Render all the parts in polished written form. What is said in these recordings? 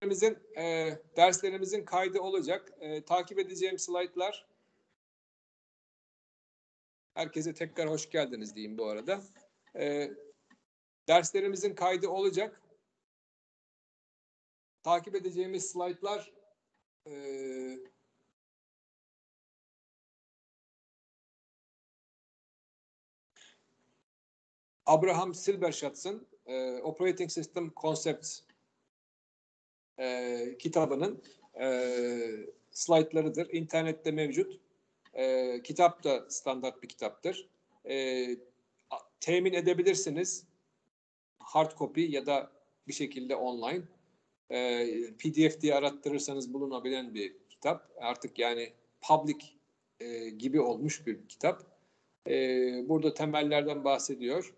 derslerimizin kaydı olacak. Takip edeceğim slaytlar. Herkese tekrar hoş geldiniz diyeyim bu arada. Derslerimizin kaydı olacak. Takip edeceğimiz slaytlar Abraham Silberschatz'ın Operating System Concepts kitabının slaytlarıdır. İnternette mevcut. Kitap da standart bir kitaptır. Temin edebilirsiniz. Hard copy ya da bir şekilde online. PDF diye arattırırsanız bulunabilen bir kitap. Artık yani public gibi olmuş bir kitap. Burada temellerden bahsediyor.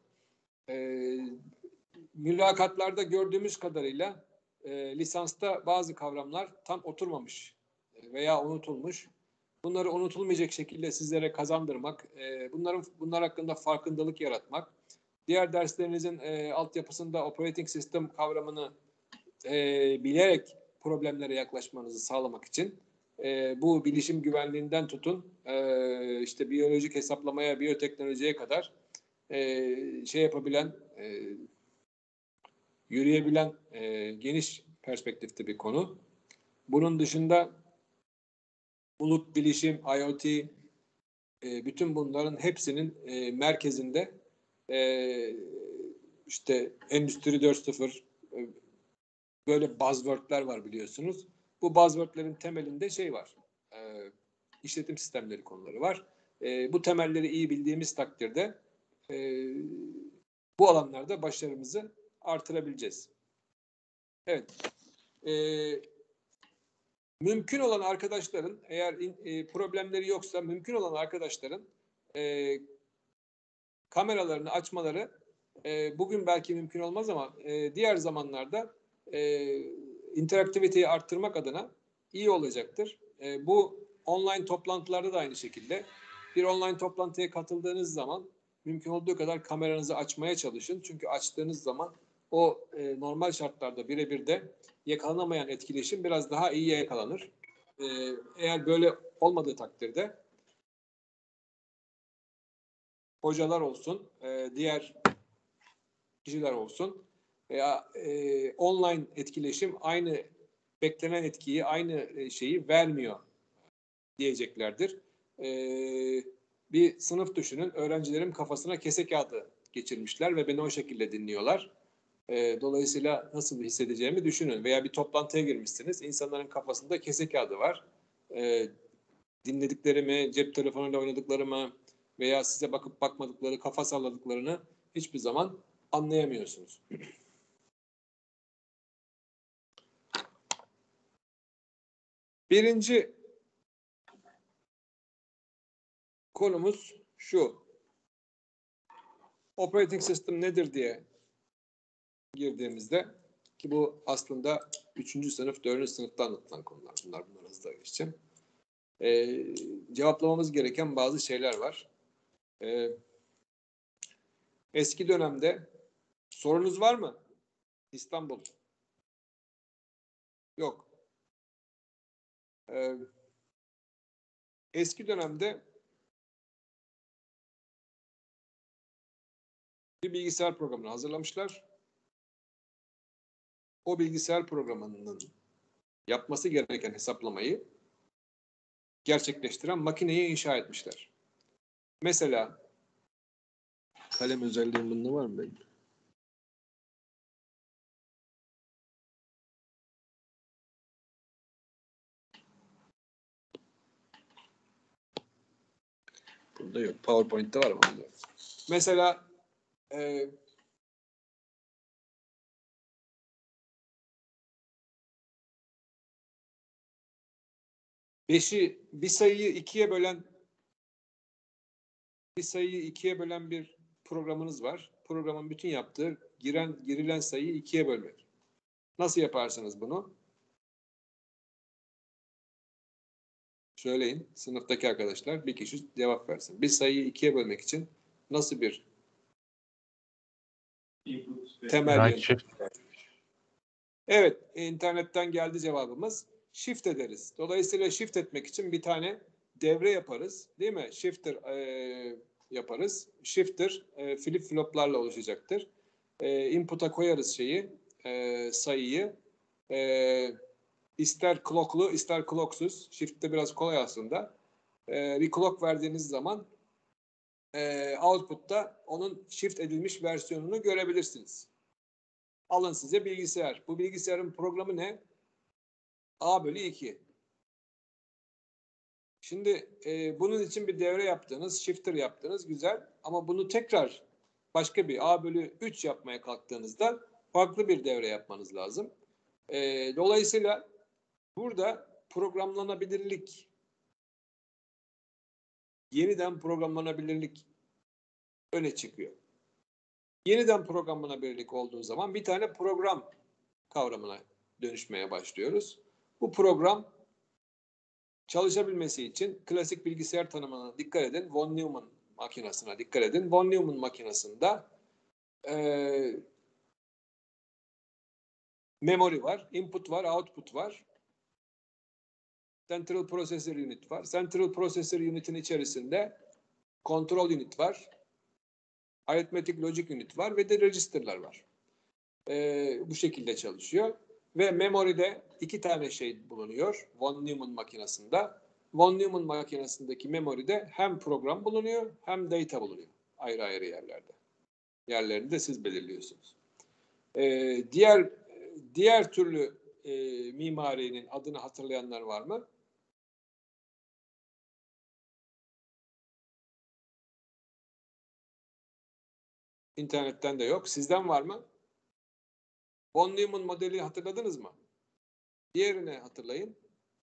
Mülakatlarda gördüğümüz kadarıyla lisansta bazı kavramlar tam oturmamış veya unutulmuş. Bunları unutulmayacak şekilde sizlere kazandırmak, bunlar hakkında farkındalık yaratmak, diğer derslerinizin altyapısında operating system kavramını bilerek problemlere yaklaşmanızı sağlamak için bu bilişim güvenliğinden tutun işte biyolojik hesaplamaya, biyoteknolojiye kadar yapabilen, yürüyebilen geniş perspektifte bir konu. Bunun dışında bulut, bilişim, IoT, bütün bunların hepsinin merkezinde işte Endüstri 4.0 böyle buzzword'ler var biliyorsunuz. Bu buzzword'lerin temelinde var. İşletim sistemleri konuları var. Bu temelleri iyi bildiğimiz takdirde bu alanlarda başarımızı artırabileceğiz. Evet. Mümkün olan arkadaşların, eğer problemleri yoksa mümkün olan arkadaşların kameralarını açmaları bugün belki mümkün olmaz ama diğer zamanlarda interaktiviteyi arttırmak adına iyi olacaktır. Bu online toplantılarda da aynı şekilde. Bir online toplantıya katıldığınız zaman mümkün olduğu kadar kameranızı açmaya çalışın. Çünkü açtığınız zaman o normal şartlarda birebir de yakalanamayan etkileşim biraz daha iyi yakalanır. Eğer böyle olmadığı takdirde hocalar olsun, diğer kişiler olsun veya online etkileşim aynı beklenen etkiyi, aynı şeyi vermiyor diyeceklerdir. Bir sınıf düşünün, öğrencilerim kafasına kese kağıdı geçirmişler ve beni o şekilde dinliyorlar. Dolayısıyla nasıl hissedeceğimi düşünün. Veya bir toplantıya girmişsiniz, insanların kafasında kese kağıdı var. Dinlediklerimi, cep telefonuyla oynadıklarımı veya size bakıp bakmadıkları, kafa salladıklarını hiçbir zaman anlayamıyorsunuz. Birinci konumuz şu. Operating System nedir diye girdiğimizde, ki bu aslında 3. sınıf, 4. sınıfta anlatılan konular. Bunlar hızla geçeceğim. Cevaplamamız gereken bazı şeyler var. Eski dönemde sorunuz var mı? İstanbul. Yok. Eski dönemde bir bilgisayar programını hazırlamışlar. O bilgisayar programının yapması gereken hesaplamayı gerçekleştiren makineyi inşa etmişler. Mesela kalem özelliğim bunda var mı benim? Burada yok. PowerPoint'te var ama. Mesela bir sayıyı ikiye bölen bir programınız var. Programın bütün yaptığı girilen sayıyı ikiye bölmek. Nasıl yaparsınız bunu? Söyleyin. Sınıftaki arkadaşlar, bir kişi cevap versin. Bir sayıyı ikiye bölmek için nasıl bir temel yöntem? Evet, internetten geldi cevabımız. Shift ederiz. Dolayısıyla shift etmek için bir tane devre yaparız. Değil mi? Shifter yaparız. Shifter flip floplarla oluşacaktır. Input'a koyarız sayıyı. İster clocklu, ister clocksuz. Shift'te biraz kolay aslında. Bir clock verdiğiniz zaman output'ta onun shift edilmiş versiyonunu görebilirsiniz. Alın size bilgisayar. Bu bilgisayarın programı ne? A/2. Şimdi bunun için bir devre yaptınız, shifter yaptınız, güzel. Ama bunu tekrar başka bir A/3 yapmaya kalktığınızda farklı bir devre yapmanız lazım. Dolayısıyla burada programlanabilirlik, yeniden programlanabilirlik öne çıkıyor. Yeniden programlanabilirlik olduğu zaman bir tane program kavramına dönüşmeye başlıyoruz. Bu program çalışabilmesi için klasik bilgisayar tanımına dikkat edin. Von Neumann makinesine dikkat edin. Von Neumann makinesinde memory var, input var, output var. Central Processor Unit var. Central Processor Unit'in içerisinde Control Unit var. Arithmetic Logic Unit var ve de register'lar var. Bu şekilde çalışıyor. Ve memory'de 2 tane şey bulunuyor Von Neumann makinesinde. Von Neumann makinesindeki memory'de hem program bulunuyor hem data bulunuyor. Ayrı ayrı yerlerde. Yerlerini de siz belirliyorsunuz. Diğer türlü mimarinin adını hatırlayanlar var mı? İnternetten de yok. Sizden var mı? Von Neumann modeli hatırladınız mı? Diğerini hatırlayın.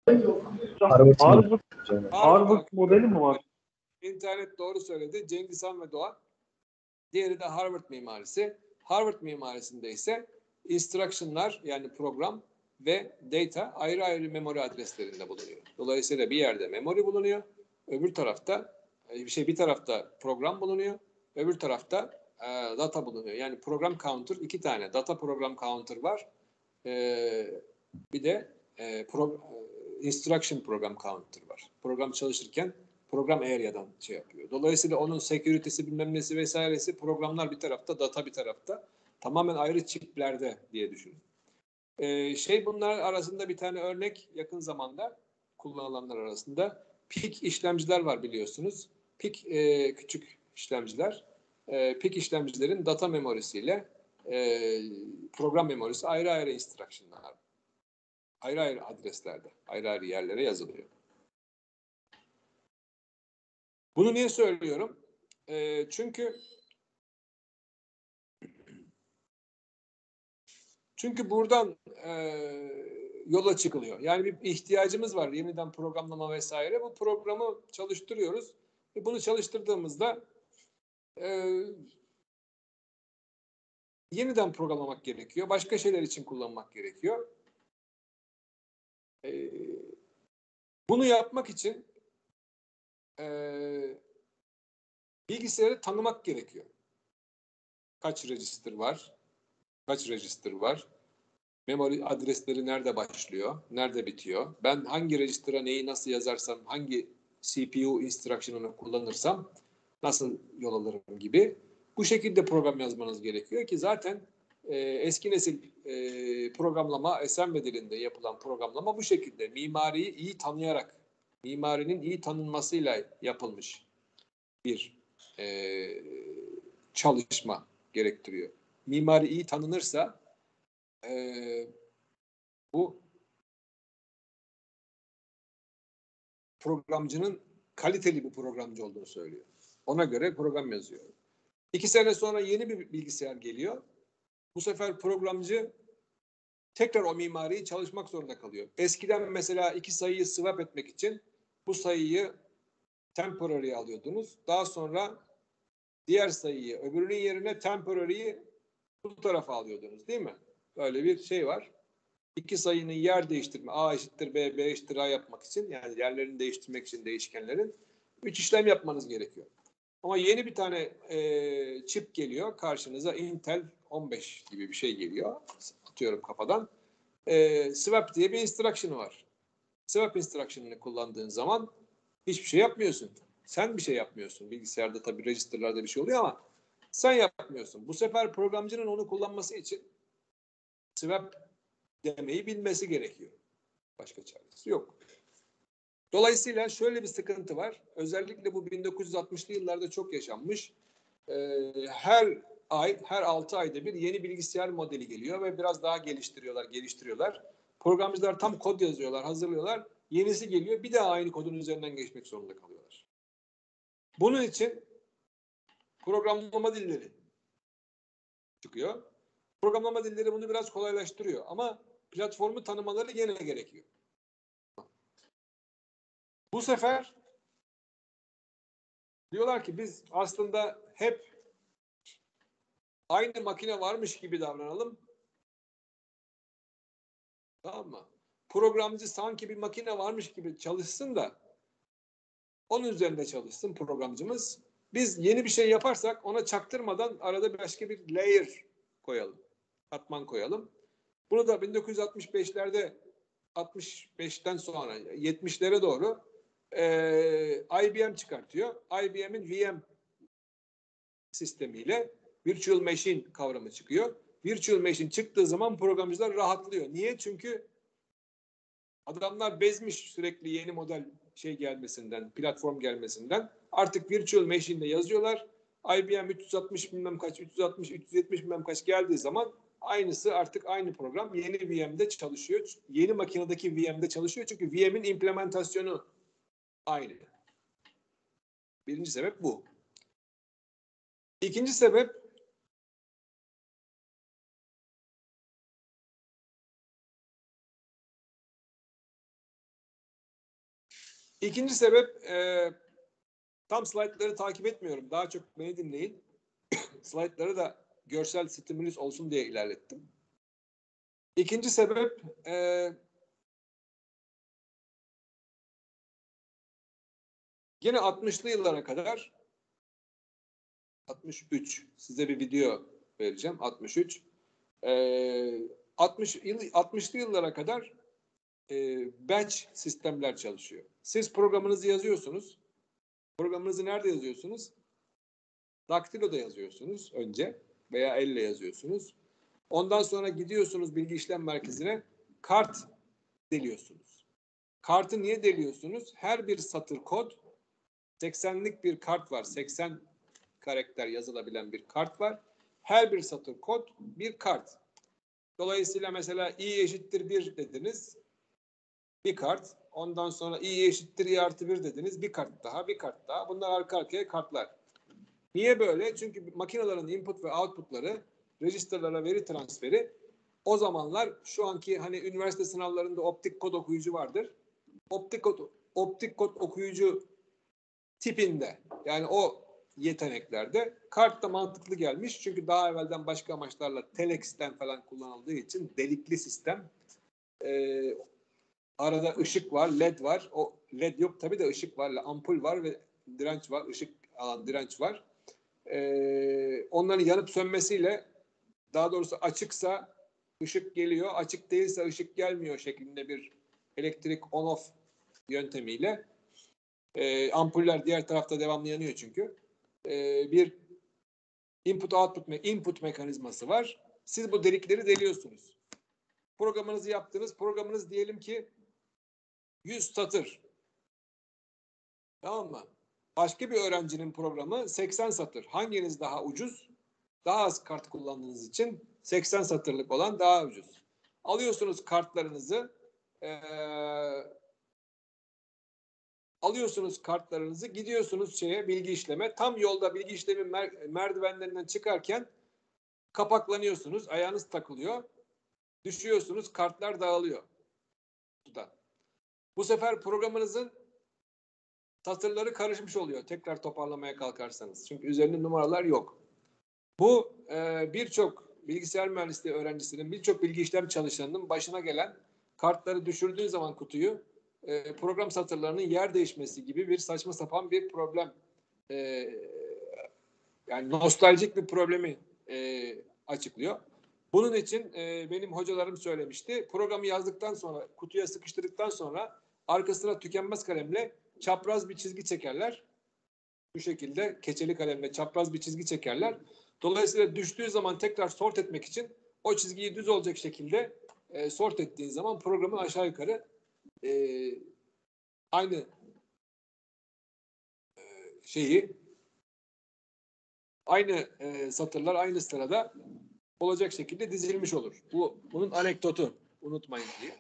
Harvard modeli mi var? İnternet doğru söyledi. Cengiz Han ve Doğan. Diğeri de Harvard mimarisi. Harvard mimarisinde ise instruction'lar yani program ve data ayrı ayrı memory adreslerinde bulunuyor. Dolayısıyla bir yerde memory bulunuyor. Öbür tarafta bir tarafta program bulunuyor. Öbür tarafta data bulunuyor. Yani program counter 2 tane. Data program counter var. Bir de instruction program counter var. Program çalışırken program area'dan yapıyor. Dolayısıyla onun security'si bilmem nesi vesairesi programlar bir tarafta, data bir tarafta. Tamamen ayrı çiplerde diye düşünün. Bunlar arasında bir tane örnek yakın zamanda kullanılanlar arasında PIC işlemciler var biliyorsunuz. PIC küçük işlemciler. PIC işlemcilerin data memorisiyle program memorisi ayrı ayrı instruction'lar. Ayrı ayrı adreslerde, ayrı ayrı yerlere yazılıyor. Bunu niye söylüyorum? Çünkü buradan yola çıkılıyor. Yani bir ihtiyacımız var. Yeniden programlama vesaire. Bu programı çalıştırıyoruz. Bunu çalıştırdığımızda yeniden programlamak gerekiyor. Başka şeyler için kullanmak gerekiyor. Bunu yapmak için bilgisayarı tanımak gerekiyor. Kaç register var? Kaç register var? Memory adresleri nerede başlıyor? Nerede bitiyor? Ben hangi register'a neyi nasıl yazarsam, hangi CPU instruction'ını kullanırsam nasıl yol alırım gibi. Bu şekilde program yazmanız gerekiyor ki zaten eski nesil programlama, assembly dilinde yapılan programlama bu şekilde. Mimariyi iyi tanıyarak, mimarinin iyi tanınmasıyla yapılmış bir çalışma gerektiriyor. Mimari iyi tanınırsa bu programcının kaliteli bir programcı olduğunu söylüyor. Ona göre program yazıyor. 2 sene sonra yeni bir bilgisayar geliyor. Bu sefer programcı tekrar o mimariyi çalışmak zorunda kalıyor. Eskiden mesela 2 sayıyı swap etmek için bu sayıyı temporary'ye alıyordunuz. Daha sonra diğer sayıyı öbürünün yerine temporary'yi bu tarafa alıyordunuz değil mi? Böyle bir şey var. 2 sayının yer değiştirme, A eşittir B, B eşittir A yapmak için, yani yerlerini değiştirmek için değişkenlerin 3 işlem yapmanız gerekiyor. Ama yeni bir tane çip geliyor karşınıza, Intel 15 gibi bir şey geliyor. Atıyorum kafadan. Swap diye bir instruction var. Swap instruction'ını kullandığın zaman hiçbir şey yapmıyorsun. Sen bir şey yapmıyorsun. Bilgisayarda tabii register'larda bir şey oluyor ama sen yapmıyorsun. Bu sefer programcının onu kullanması için swap demeyi bilmesi gerekiyor. Başka çaresi yok. Dolayısıyla şöyle bir sıkıntı var. Özellikle bu 1960'lı yıllarda çok yaşanmış. Her ay, her 6 ayda bir yeni bilgisayar modeli geliyor ve biraz daha geliştiriyorlar. Programcılar tam kod yazıyorlar, hazırlıyorlar. Yenisi geliyor, bir daha aynı kodun üzerinden geçmek zorunda kalıyorlar. Bunun için programlama dilleri çıkıyor. Programlama dilleri bunu biraz kolaylaştırıyor ama platformu tanımaları gene gerekiyor. Bu sefer diyorlar ki biz aslında hep aynı makine varmış gibi davranalım. Tamam mı? Programcı sanki bir makine varmış gibi çalışsın da onun üzerinde çalışsın programcımız. Biz yeni bir şey yaparsak ona çaktırmadan arada başka bir layer koyalım. Katman koyalım. Bunu da 1965'lerde 65'ten sonra 70'lere doğru IBM çıkartıyor. IBM'in VM sistemiyle Virtual Machine kavramı çıkıyor. Virtual Machine çıktığı zaman programcılar rahatlıyor. Niye? Çünkü adamlar bezmiş sürekli yeni model şey gelmesinden, platform gelmesinden. Artık Virtual Machine'de yazıyorlar. IBM 360 bilmem kaç, 360, 370 bilmem kaç geldiği zaman aynısı artık aynı program yeni VM'de çalışıyor. Yeni makinedeki VM'de çalışıyor. Çünkü VM'in implementasyonu aynı. Birinci sebep bu. İkinci sebep tam slaytları takip etmiyorum. Daha çok beni dinleyin. Slaytları da görsel stimulus olsun diye ilerlettim. İkinci sebep yine 60'lı yıllara kadar 63 size bir video vereceğim 63 60'lı yıllara kadar batch sistemler çalışıyor. Siz programınızı yazıyorsunuz. Programınızı nerede yazıyorsunuz? Daktilo'da yazıyorsunuz önce veya elle yazıyorsunuz. Ondan sonra gidiyorsunuz bilgi işlem merkezine kart deliyorsunuz. Kartı niye deliyorsunuz? Her bir satır kod 80'lik bir kart var. 80 karakter yazılabilen bir kart var. Her bir satır kod bir kart. Dolayısıyla mesela i eşittir 1 dediniz. Bir kart. Ondan sonra i eşittir i artı 1 dediniz. Bir kart daha, bir kart daha. Bunlar arka arkaya kartlar. Niye böyle? Çünkü makinelerin input ve outputları, registerlara veri transferi o zamanlar şu anki hani üniversite sınavlarında optik kod okuyucu vardır. Optik kod okuyucu tipinde yani o yeteneklerde kart da mantıklı gelmiş. Çünkü daha evvelden başka amaçlarla telex'ten falan kullanıldığı için delikli sistem. Arada ışık var, led var. O led yok tabii de ışık var, ampul var ve direnç var, ışık alan direnç var. Onların yanıp sönmesiyle daha doğrusu açıksa ışık geliyor, açık değilse ışık gelmiyor şeklinde bir elektrik on-off yöntemiyle ampuller diğer tarafta devamlı yanıyor çünkü. Bir input mekanizması var. Siz bu delikleri deliyorsunuz. Programınızı yaptınız. Programınız diyelim ki 100 satır. Tamam mı? Başka bir öğrencinin programı 80 satır. Hanginiz daha ucuz? Daha az kart kullandığınız için 80 satırlık olan daha ucuz. Alıyorsunuz kartlarınızı gidiyorsunuz bilgi işleme. Tam yolda bilgi işlemi merdivenlerinden çıkarken kapaklanıyorsunuz. Ayağınız takılıyor. Düşüyorsunuz. Kartlar dağılıyor. Bu sefer programınızın satırları karışmış oluyor. Tekrar toparlamaya kalkarsanız. Çünkü üzerinde numaralar yok. Bu birçok bilgisayar mühendisliği öğrencisinin, birçok bilgi işlem çalışanının başına gelen kartları düşürdüğü zaman kutuyu program satırlarının yer değişmesi gibi bir saçma sapan bir problem. Yani nostaljik bir problemi açıklıyor. Bunun için benim hocalarım söylemişti. Programı yazdıktan sonra, kutuya sıkıştırdıktan sonra arkasına tükenmez kalemle çapraz bir çizgi çekerler. Bu şekilde keçeli kalemle çapraz bir çizgi çekerler. Dolayısıyla düştüğü zaman tekrar sort etmek için o çizgiyi düz olacak şekilde sort ettiğin zaman programın aşağı yukarı aynı aynı satırlar aynı sırada olacak şekilde dizilmiş olur. Bunun anekdotu, unutmayın diye.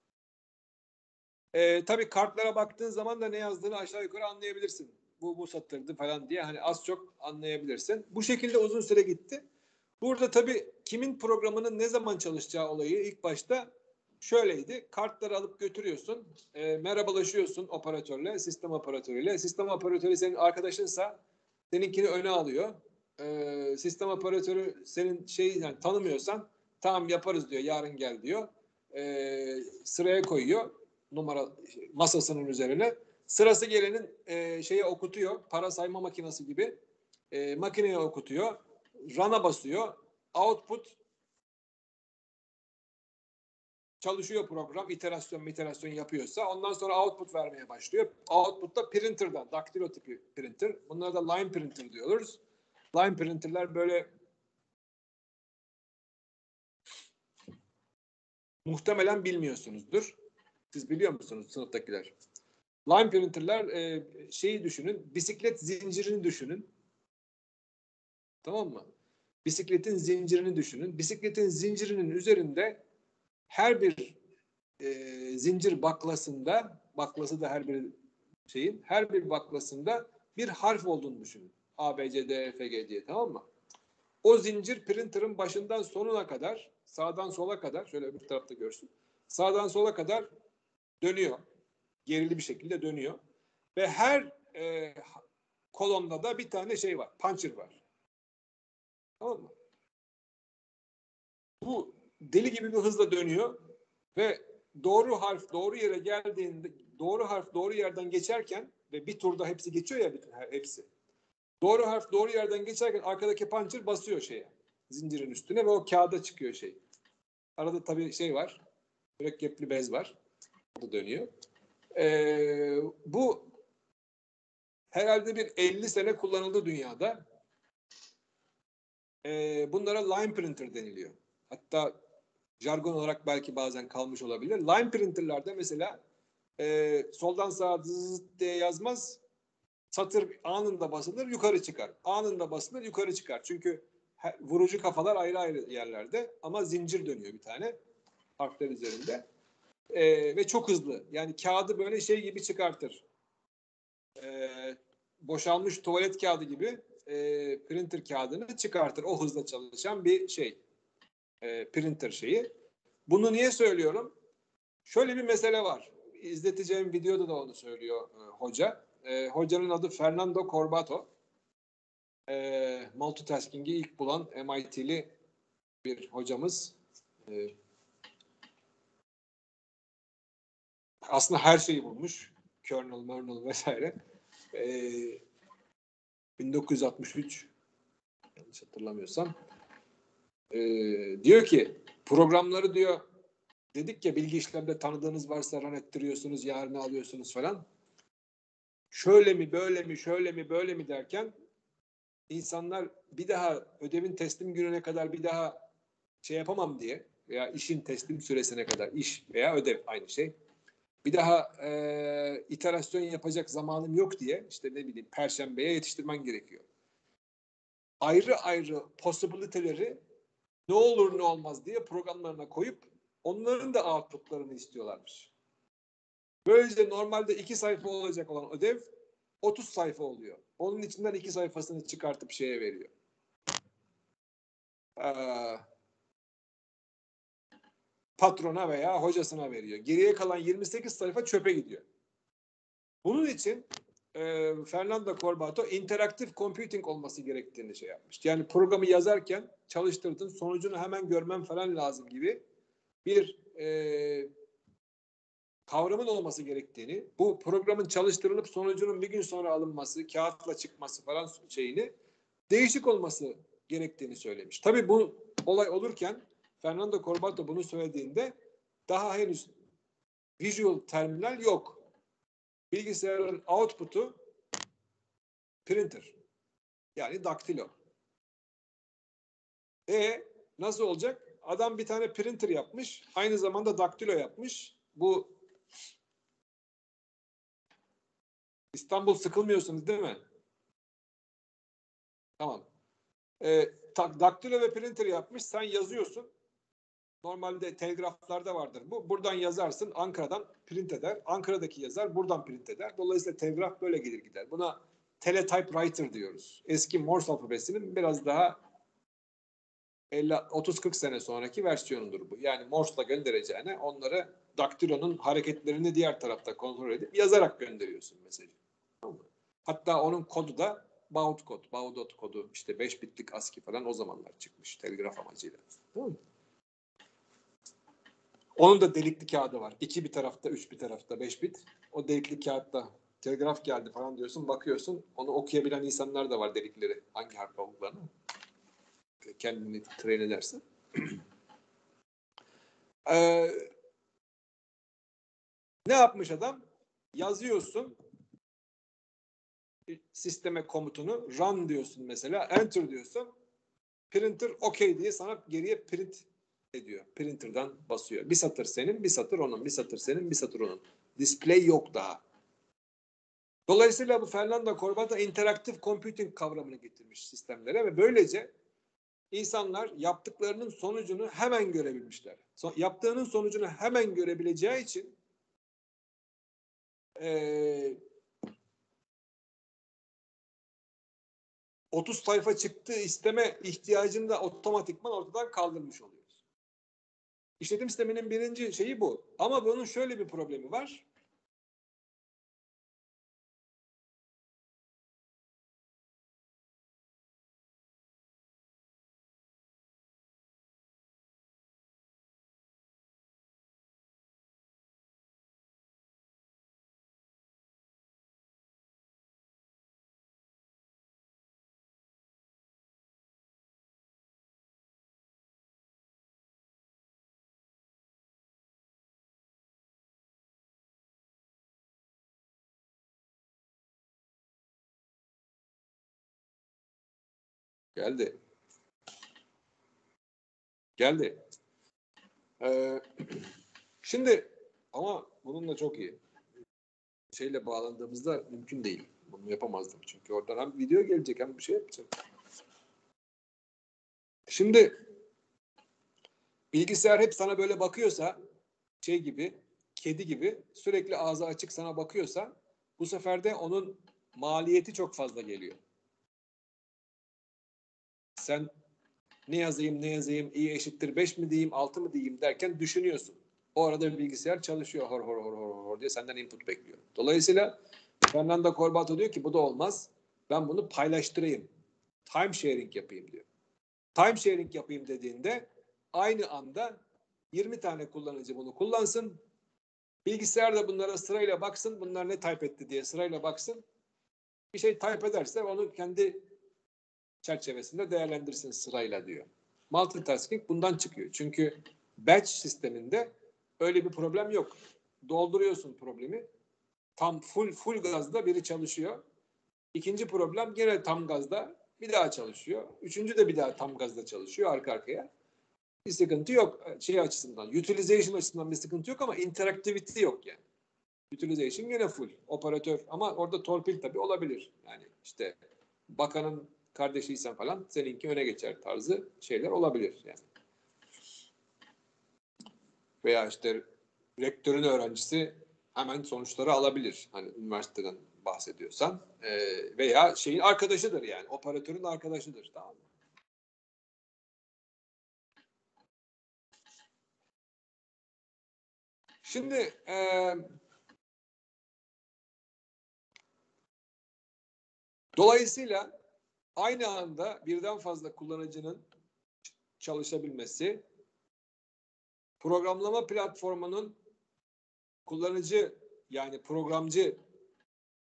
Tabii kartlara baktığın zaman da ne yazdığını aşağı yukarı anlayabilirsin. Bu satırdı falan diye hani az çok anlayabilirsin. Bu şekilde uzun süre gitti. Burada tabii kimin programının ne zaman çalışacağı olayı ilk başta şöyleydi. Kartları alıp götürüyorsun. Merhabalaşıyorsun operatörle, sistem operatörüyle. Sistem operatörü senin arkadaşınsa seninkini öne alıyor. Sistem operatörü senin yani tanımıyorsan tamam yaparız diyor, yarın gel diyor. Sıraya koyuyor masasının üzerine. Sırası gelenin şeye okutuyor. Para sayma makinesi gibi. Makineye okutuyor. Run'a basıyor. Output çalışıyor program. İterasyon yapıyorsa ondan sonra output vermeye başlıyor. Output'ta printer'dan, daktilo tipi printer. Bunlara da line printer diyoruz. Line printer'ler böyle muhtemelen bilmiyorsunuzdur. Siz biliyor musunuz sınıftakiler? Line printer'ler şeyi düşünün. Bisiklet zincirini düşünün. Tamam mı? Bisikletin zincirini düşünün. Bisikletin zincirinin üzerinde her bir zincir baklası da her bir her bir baklasında bir harf olduğunu düşünün. A, B, C, D, E, F, G diye, tamam mı? O zincir printer'ın başından sonuna kadar, sağdan sola kadar, şöyle öbür tarafta görsün. Sağdan sola kadar dönüyor. Gerili bir şekilde dönüyor. Ve her kolonda da bir tane şey var. Puncher var. Tamam mı? Bu deli gibi bir hızla dönüyor ve doğru harf doğru yere geldiğinde, doğru harf doğru yerden geçerken ve bir turda hepsi geçiyor ya, hepsi. Doğru harf doğru yerden geçerken arkadaki puncher basıyor zincirin üstüne ve o kağıda çıkıyor şey. Arada tabii şey var. Mürekkepli bez var. O da dönüyor. Bu herhalde bir 50 sene kullanıldı dünyada. Bunlara line printer deniliyor. Hatta jargon olarak belki bazen kalmış olabilir. Line printerlerde mesela soldan sağa zıt diye yazmaz. Satır anında basılır, yukarı çıkar. Anında basılır, yukarı çıkar. Çünkü vurucu kafalar ayrı ayrı yerlerde ama zincir dönüyor bir tane harfler üzerinde. Ve çok hızlı. Yani kağıdı böyle şey gibi çıkartır. Boşalmış tuvalet kağıdı gibi printer kağıdını çıkartır. O hızla çalışan bir printer şeyi. Bunu niye söylüyorum? Şöyle bir mesele var. İzleteceğim videoda da onu söylüyor hoca. Hocanın adı Fernando Corbato. Multitasking'i ilk bulan MIT'li bir hocamız. Aslında her şeyi bulmuş. Kernel vesaire. 1963 yanlış hatırlamıyorsam. Diyor ki programları diyor dedik ya bilgi işlemde tanıdığınız varsa run ettiriyorsunuz, yarını alıyorsunuz falan. Şöyle mi, böyle mi, şöyle mi, böyle mi derken insanlar bir daha ödevin teslim gününe kadar bir daha yapamam diye veya işin teslim süresine kadar iş veya ödev aynı şey. Bir daha iterasyon yapacak zamanım yok diye işte ne bileyim Perşembe'ye yetiştirmen gerekiyor. Ayrı ayrı possibility'leri ne olur ne olmaz diye programlarına koyup onların da output'larını istiyorlarmış. Böylece normalde 2 sayfa olacak olan ödev 30 sayfa oluyor. Onun içinden 2 sayfasını çıkartıp veriyor. Patrona veya hocasına veriyor. Geriye kalan 28 sayfa çöpe gidiyor. Bunun için Fernando Corbato interaktif computing olması gerektiğini yapmış. Yani programı yazarken çalıştırdın, sonucunu hemen görmem falan lazım gibi bir kavramın olması gerektiğini, bu programın çalıştırılıp sonucunun bir gün sonra alınması, kağıtla çıkması falan değişik olması gerektiğini söylemiş. Tabii bu olay olurken Fernando Corbato bunu söylediğinde daha henüz visual terminal yok. Bilgisayarın output'u printer. Yani daktilo. Nasıl olacak? Adam bir tane printer yapmış. Aynı zamanda daktilo yapmış. Bu İstanbul sıkılmıyorsunuz değil mi? Tamam. Daktilo ve printer yapmış. Sen yazıyorsun. Normalde telgraflarda vardır bu. Buradan yazarsın. Ankara'dan print eder. Ankara'daki yazar buradan print eder. Dolayısıyla telgraf böyle gelir gider. Buna teletypewriter diyoruz. Eski Morse alfabesinin biraz daha 30-40 sene sonraki versiyonudur bu. Yani Morse'la göndereceğine onları daktilonun hareketlerini diğer tarafta kontrol edip yazarak gönderiyorsun mesajı. Tamam mı? Hatta onun kodu da baud kod, baudot kodu, işte 5 bitlik ASCII falan o zamanlar çıkmış telgraf amacıyla. Tamam mı? Onun da delikli kağıdı var. 2 bir tarafta, 3 bir tarafta, 5 bit. O delikli kağıtta telgraf geldi falan diyorsun, bakıyorsun. Onu okuyabilen insanlar da var, delikleri. Hangi harf olduklarını. Kendini train edersin. Ne yapmış adam? Yazıyorsun sisteme komutunu, run diyorsun mesela, enter diyorsun. Printer OK diye sana geriye print ediyor. Printer'dan basıyor. Bir satır senin, bir satır onun, bir satır senin, bir satır onun. Display yok daha. Dolayısıyla bu Fernando Corbato interaktif computing kavramını getirmiş sistemlere ve böylece İnsanlar yaptıklarının sonucunu hemen görebilmişler. Yaptığının sonucunu hemen görebileceği için 30 sayfa çıktı isteme ihtiyacını da otomatikman ortadan kaldırmış oluyoruz. İşletim sisteminin birinci şeyi bu. Ama bunun şöyle bir problemi var. Geldi. Şimdi ama bununla çok iyi. Şeyle bağlandığımızda mümkün değil. Bunu yapamazdım çünkü oradan hem video gelecek hem bir şey yapacağım. Şimdi bilgisayar hep sana böyle bakıyorsa, şey gibi, kedi gibi sürekli ağzı açık sana bakıyorsa, bu sefer de onun maliyeti çok fazla geliyor. Sen ne yazayım, i eşittir 5 mi diyeyim, 6 mı diyeyim derken düşünüyorsun. O arada bir bilgisayar çalışıyor hor diye senden input bekliyor. Dolayısıyla Fernando Corbato diyor ki bu da olmaz. Ben bunu paylaştırayım. Time sharing yapayım diyor. Time sharing yapayım dediğinde aynı anda 20 tane kullanıcı bunu kullansın. Bilgisayar da bunlara sırayla baksın. Bunlar ne type etti diye sırayla baksın. Bir şey type ederse onu kendi çerçevesinde değerlendirsin sırayla diyor. Multitasking bundan çıkıyor. Çünkü batch sisteminde öyle bir problem yok. Dolduruyorsun problemi. Tam full gazda biri çalışıyor. İkinci problem gene tam gazda bir daha çalışıyor. Üçüncü de bir daha tam gazda çalışıyor arka arkaya. Bir sıkıntı yok şey açısından. Utilization açısından bir sıkıntı yok ama interactivity yok yani. Utilization gene full. Operatör ama orada torpil tabii olabilir. Yani işte bakanın kardeşiysen falan seninki öne geçer tarzı şeyler olabilir yani. Veya işte rektörün öğrencisi hemen sonuçları alabilir. Hani üniversiteden bahsediyorsan veya şeyin arkadaşıdır yani. Operatörün arkadaşıdır. Tamam mı? Şimdi dolayısıyla aynı anda birden fazla kullanıcının çalışabilmesi, programlama platformunun kullanıcı yani programcı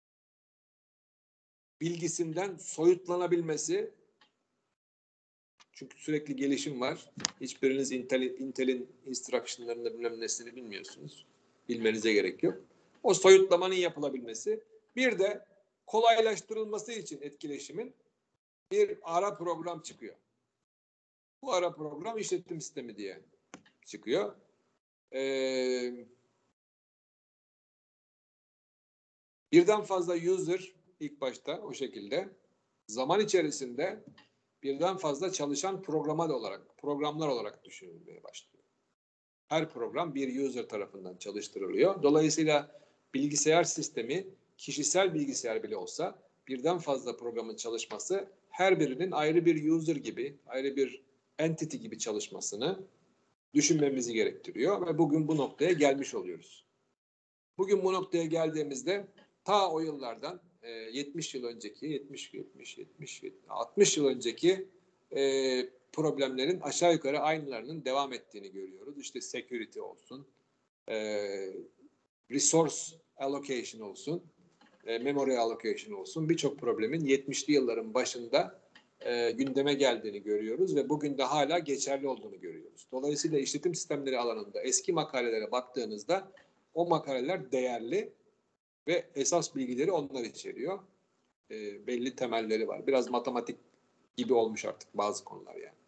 bilgisinden soyutlanabilmesi Çünkü sürekli gelişim var. Hiçbiriniz Intel'in instruction'larını bilmem nesini bilmiyorsunuz. Bilmenize gerek yok. O soyutlamanın yapılabilmesi. Bir de kolaylaştırılması için etkileşimin bir ara program çıkıyor. Bu ara program işletim sistemi diye çıkıyor. Birden fazla user ilk başta o şekilde zaman içerisinde birden fazla çalışan programlar olarak düşünülmeye başlıyor. Her program bir user tarafından çalıştırılıyor. Dolayısıyla bilgisayar sistemi kişisel bilgisayar bile olsa birden fazla programın çalışması her birinin ayrı bir user gibi, ayrı bir entity gibi çalışmasını düşünmemizi gerektiriyor ve bugün bu noktaya gelmiş oluyoruz. Bugün bu noktaya geldiğimizde ta o yıllardan 70 yıl önceki, 60 yıl önceki problemlerin aşağı yukarı aynılarının devam ettiğini görüyoruz. İşte security olsun, resource allocation olsun, memory allocation olsun, birçok problemin 70'li yılların başında gündeme geldiğini görüyoruz ve bugün de hala geçerli olduğunu görüyoruz. Dolayısıyla işletim sistemleri alanında eski makalelere baktığınızda o makaleler değerli ve esas bilgileri onlar içeriyor. Belli temelleri var. Biraz matematik gibi olmuş artık bazı konular yani.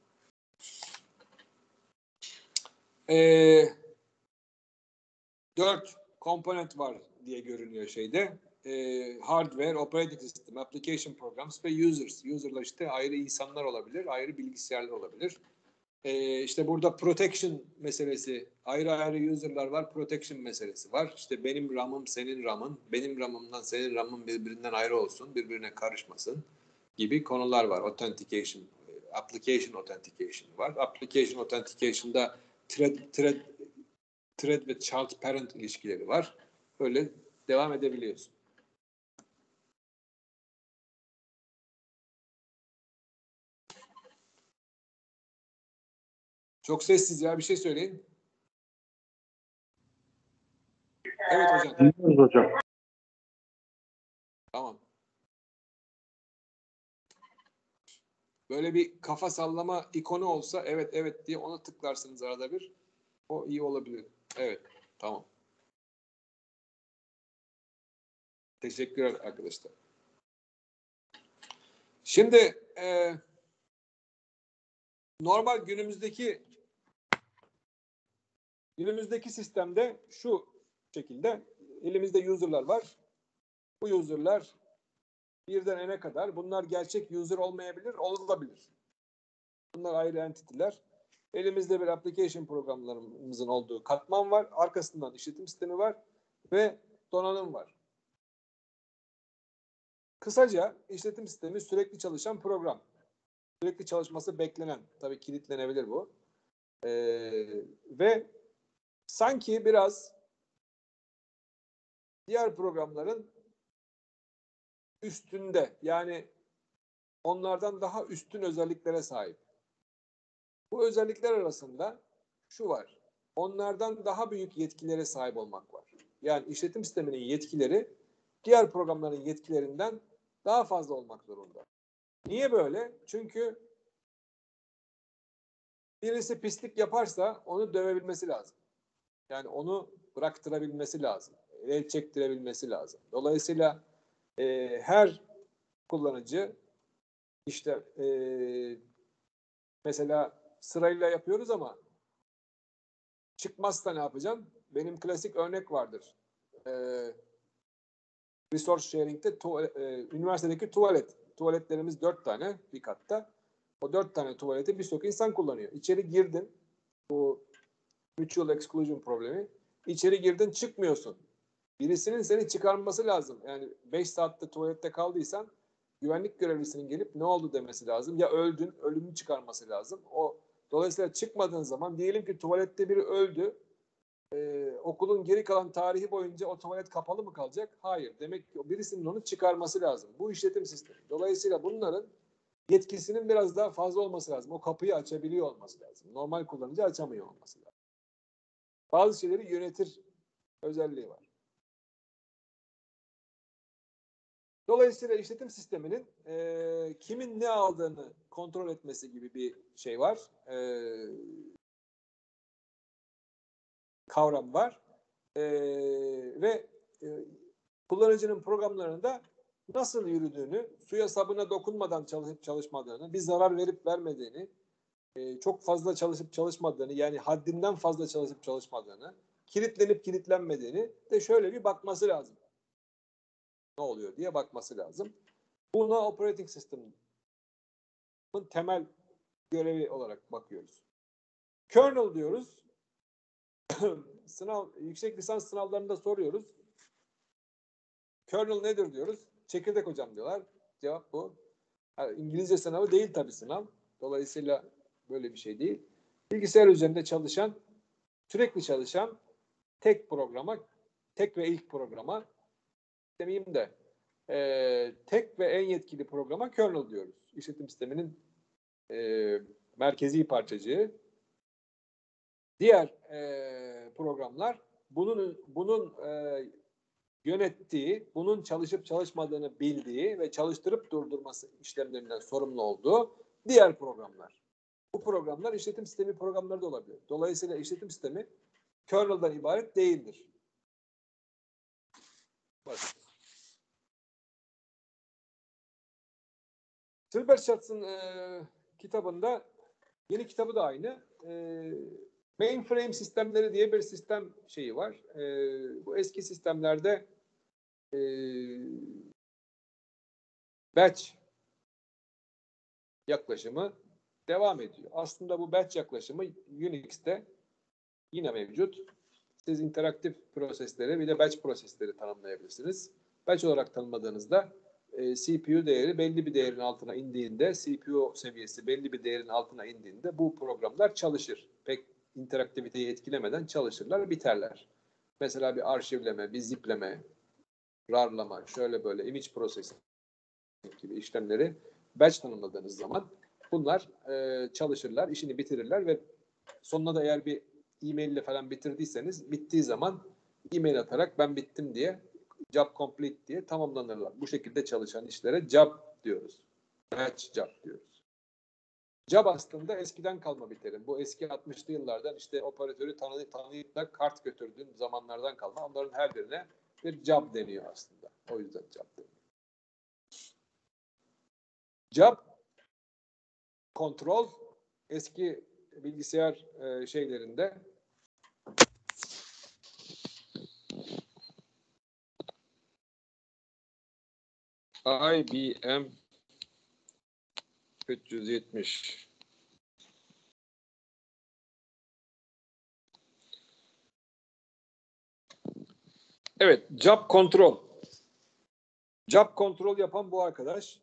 4 komponent var diye görünüyor şeyde. Hardware, operating system, application programs ve users. User'lar işte ayrı insanlar olabilir, ayrı bilgisayarlar olabilir. İşte burada protection meselesi, ayrı user'lar var, protection meselesi var. İşte benim RAM'ım, senin RAM'ın, benim RAM'ımdan senin RAM'ın birbirinden ayrı olsun, birbirine karışmasın gibi konular var. Authentication, application authentication var. Application authentication'da thread ve child parent ilişkileri var. Böyle devam edebiliyorsun. Çok sessiz ya, bir şey söyleyin. Evet hocam. Dinliyoruz hocam. Tamam. Böyle bir kafa sallama ikonu olsa evet evet diye ona tıklarsınız arada bir. O iyi olabilir. Evet. Tamam. Teşekkürler arkadaşlar. Şimdi normal günümüzdeki sistemde şu şekilde elimizde user'lar var. Bu user'lar birden n'e kadar. Bunlar gerçek user olmayabilir, olabilir. Bunlar ayrı entity'ler. Elimizde bir application programlarımızın olduğu katman var. Arkasından işletim sistemi var ve donanım var. Kısaca işletim sistemi sürekli çalışan program. Sürekli çalışması beklenen. Tabii kilitlenebilir bu. Ve sanki biraz diğer programların üstünde, yani onlardan daha üstün özelliklere sahip. Bu özellikler arasında şu var. Onlardan daha büyük yetkilere sahip olmak var. Yani işletim sisteminin yetkileri diğer programların yetkilerinden daha fazla olmak zorunda. Niye böyle? Çünkü birisi pislik yaparsa onu dövebilmesi lazım. Yani onu bıraktırabilmesi lazım. El çektirebilmesi lazım. Dolayısıyla her kullanıcı işte mesela sırayla yapıyoruz ama çıkmazsa ne yapacağım? Benim klasik örnek vardır. Resource sharing'de üniversitedeki tuvaletlerimiz 4 tane bir katta. O 4 tane tuvaleti birçok insan kullanıyor. İçeri girdin, bu mutual exclusion problemi. İçeri girdin, çıkmıyorsun. Birisinin seni çıkarması lazım. Yani 5 saatte tuvalette kaldıysan güvenlik görevlisinin gelip ne oldu demesi lazım. Ya öldün, ölümünü çıkarması lazım. Dolayısıyla çıkmadığın zaman diyelim ki tuvalette biri öldü. Okulun geri kalan tarihi boyunca o tuvalet kapalı mı kalacak? Hayır. Demek ki birisinin onu çıkarması lazım. Bu işletim sistemi. Dolayısıyla bunların yetkisinin biraz daha fazla olması lazım. O kapıyı açabiliyor olması lazım. Normal kullanıcı açamıyor olması lazım. Bazı şeyleri yönetir özelliği var. Dolayısıyla işletim sisteminin kimin ne aldığını kontrol etmesi gibi bir şey var. Kavram var. Ve kullanıcının programlarında nasıl yürüdüğünü, suya sabuna dokunmadan çalışıp çalışmadığını, bir zarar verip vermediğini, çok fazla çalışıp çalışmadığını, yani haddinden fazla çalışıp çalışmadığını, kilitlenip kilitlenmediğini de şöyle bir bakması lazım. Ne oluyor diye bakması lazım. Buna operating system'ın temel görevi olarak bakıyoruz. Kernel diyoruz. Yüksek lisans sınavlarında soruyoruz. Kernel nedir diyoruz. Çekirdek hocam diyorlar. Cevap bu. Yani İngilizce sınavı değil tabii sınav. Dolayısıyla böyle bir şey değil. Bilgisayar üzerinde çalışan, sürekli çalışan tek programa, tek ve ilk programa demeyeyim de tek ve en yetkili programa kernel diyoruz. İşletim sisteminin merkezi parçacığı. Diğer programlar bunun yönettiği, bunun çalışıp çalışmadığını bildiği ve çalıştırıp durdurması işlemlerinden sorumlu olduğu diğer programlar. Bu programlar işletim sistemi programları da olabilir. Dolayısıyla işletim sistemi kernel'dan ibaret değildir. Bak. Silberschatz'ın kitabında, yeni kitabı da aynı. Mainframe sistemleri diye bir sistem şeyi var. Bu eski sistemlerde batch yaklaşımı devam ediyor. Aslında bu batch yaklaşımı Unix'te yine mevcut. Siz interaktif prosesleri bir de batch prosesleri tanımlayabilirsiniz. Batch olarak tanımladığınızda CPU değeri belli bir değerin altına indiğinde, CPU seviyesi belli bir değerin altına indiğinde bu programlar çalışır. Pek interaktiviteyi etkilemeden çalışırlar, biterler. Mesela bir arşivleme, bir zipleme, RAR'lama, şöyle böyle image processing gibi işlemleri batch tanımladığınız zaman bunlar çalışırlar, işini bitirirler ve sonuna da eğer bir e-mail ile falan bitirdiyseniz bittiği zaman e-mail atarak ben bittim diye job complete diye tamamlanırlar. Bu şekilde çalışan işlere job diyoruz. Batch job diyoruz. Job aslında eskiden kalma bir terim. Bu eski 60'lı yıllardan işte operatörü tanıyıp da kart götürdüğün zamanlardan kalma. Onların her birine bir job deniyor aslında. O yüzden job deniyor. Job kontrol eski bilgisayar şeylerinde IBM 370 evet, job kontrol. Job kontrol yapan bu arkadaş.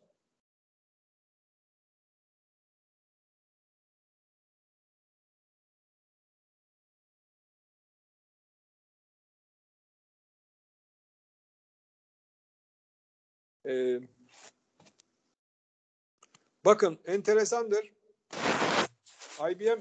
Bakın enteresandır. IBM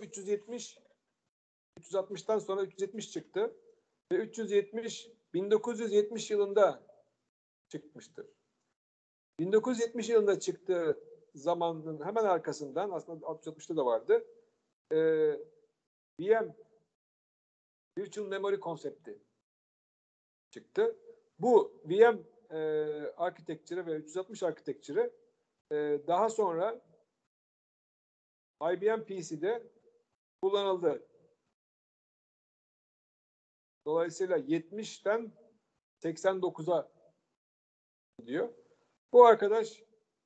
360'tan sonra 370 çıktı ve 370 1970 yılında çıkmıştır. 1970 yılında çıktığı zamanın hemen arkasından, aslında 60'ta da vardı, VM Virtual Memory konsepti çıktı. Bu VM architecture ve 360 architecture daha sonra IBM PC'de kullanıldı. Dolayısıyla 70'ten 89'a gidiyor. Bu arkadaş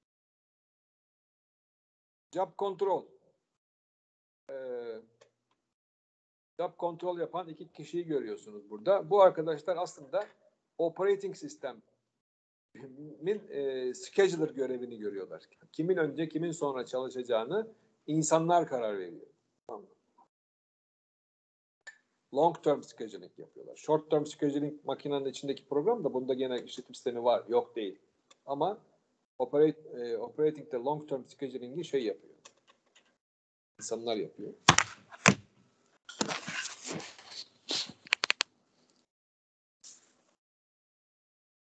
job control job control yapan iki kişiyi görüyorsunuz burada. Bu arkadaşlar aslında operating sistemin scheduler görevini görüyorlar. Kimin önce kimin sonra çalışacağını insanlar karar veriyor. Tamam. Long term scheduling yapıyorlar. Short term scheduling makinenin içindeki program da bunda gene işletim sistemi var. Yok değil. Ama operating'de long term scheduling'i şey yapıyor. İnsanlar yapıyor.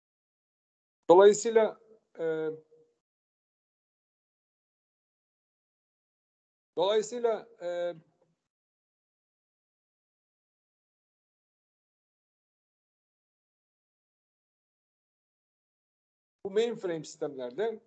Dolayısıyla Dolayısıyla bu mainframe sistemlerde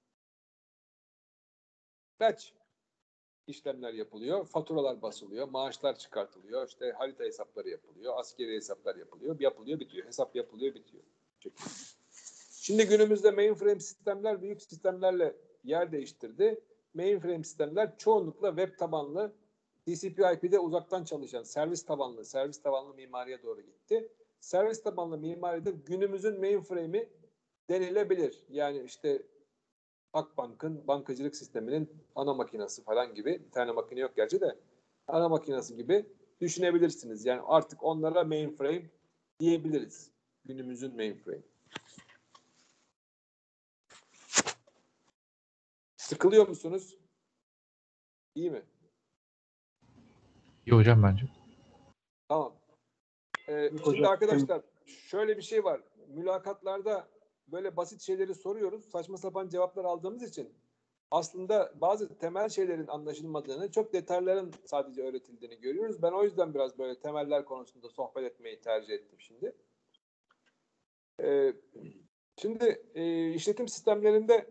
batch işlemler yapılıyor, faturalar basılıyor, maaşlar çıkartılıyor, işte harita hesapları yapılıyor, askeri hesaplar yapılıyor, bitiyor. Hesap yapılıyor, bitiyor. Şimdi günümüzde mainframe sistemler büyük sistemlerle yer değiştirdi. Mainframe sistemler çoğunlukla web tabanlı, TCP/IP'de uzaktan çalışan servis tabanlı mimariye doğru gitti. Servis tabanlı mimaride günümüzün mainframe'i denilebilir. Yani işte Akbank'ın bankacılık sisteminin ana makinesi falan gibi, bir tane makine yok gerçi de, ana makinesi gibi düşünebilirsiniz. Yani artık onlara mainframe diyebiliriz. Günümüzün mainframe. Sıkılıyor musunuz? İyi mi? İyi hocam bence. Tamam. Şimdi Hocam, arkadaşlar şöyle bir şey var. Mülakatlarda böyle basit şeyleri soruyoruz. Saçma sapan cevaplar aldığımız için aslında bazı temel şeylerin anlaşılmadığını, çok detayların sadece öğretildiğini görüyoruz. Ben o yüzden biraz böyle temeller konusunda sohbet etmeyi tercih ettim şimdi. Şimdi işletim sistemlerinde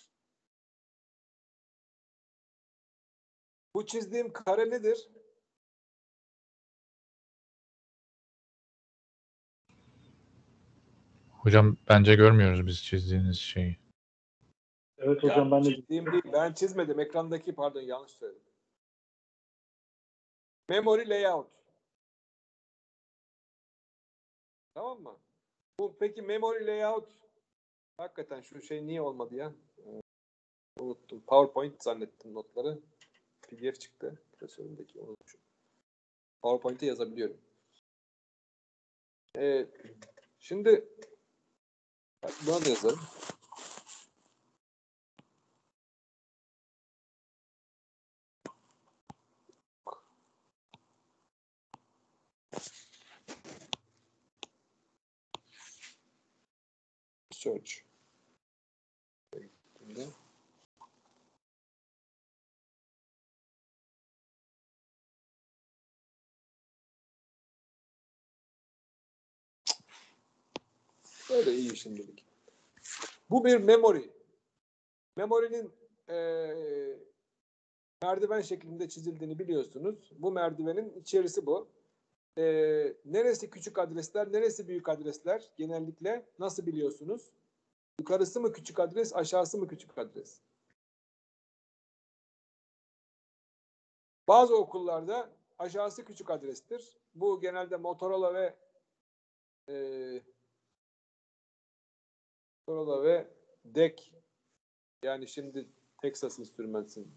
bu çizdiğim kare nedir? Hocam bence görmüyoruz biz çizdiğiniz şeyi. evet hocam, ben de Çizdiğim değil. Ben çizmedim. Ekrandaki, pardon, yanlış söyledim. Memory layout. Tamam mı? Peki memory layout, hakikaten şu şey niye olmadı ya? Unuttum. PowerPoint zannettim notları. PDF çıktı. Klasörümdeki unutmuşum. PowerPoint'e yazabiliyorum. Şimdi buna da yazalım. Search. Şimdi. Böyle iyi şimdilik. Bu bir memory. Memory'nin merdiven şeklinde çizildiğini biliyorsunuz. Bu merdivenin içerisi bu. Neresi küçük adresler, neresi büyük adresler genellikle nasıl biliyorsunuz? Yukarısı mı küçük adres, aşağısı mı küçük adres? Bazı okullarda aşağısı küçük adrestir. Bu genelde Motorola ve DEC, yani şimdi Texas Instruments'in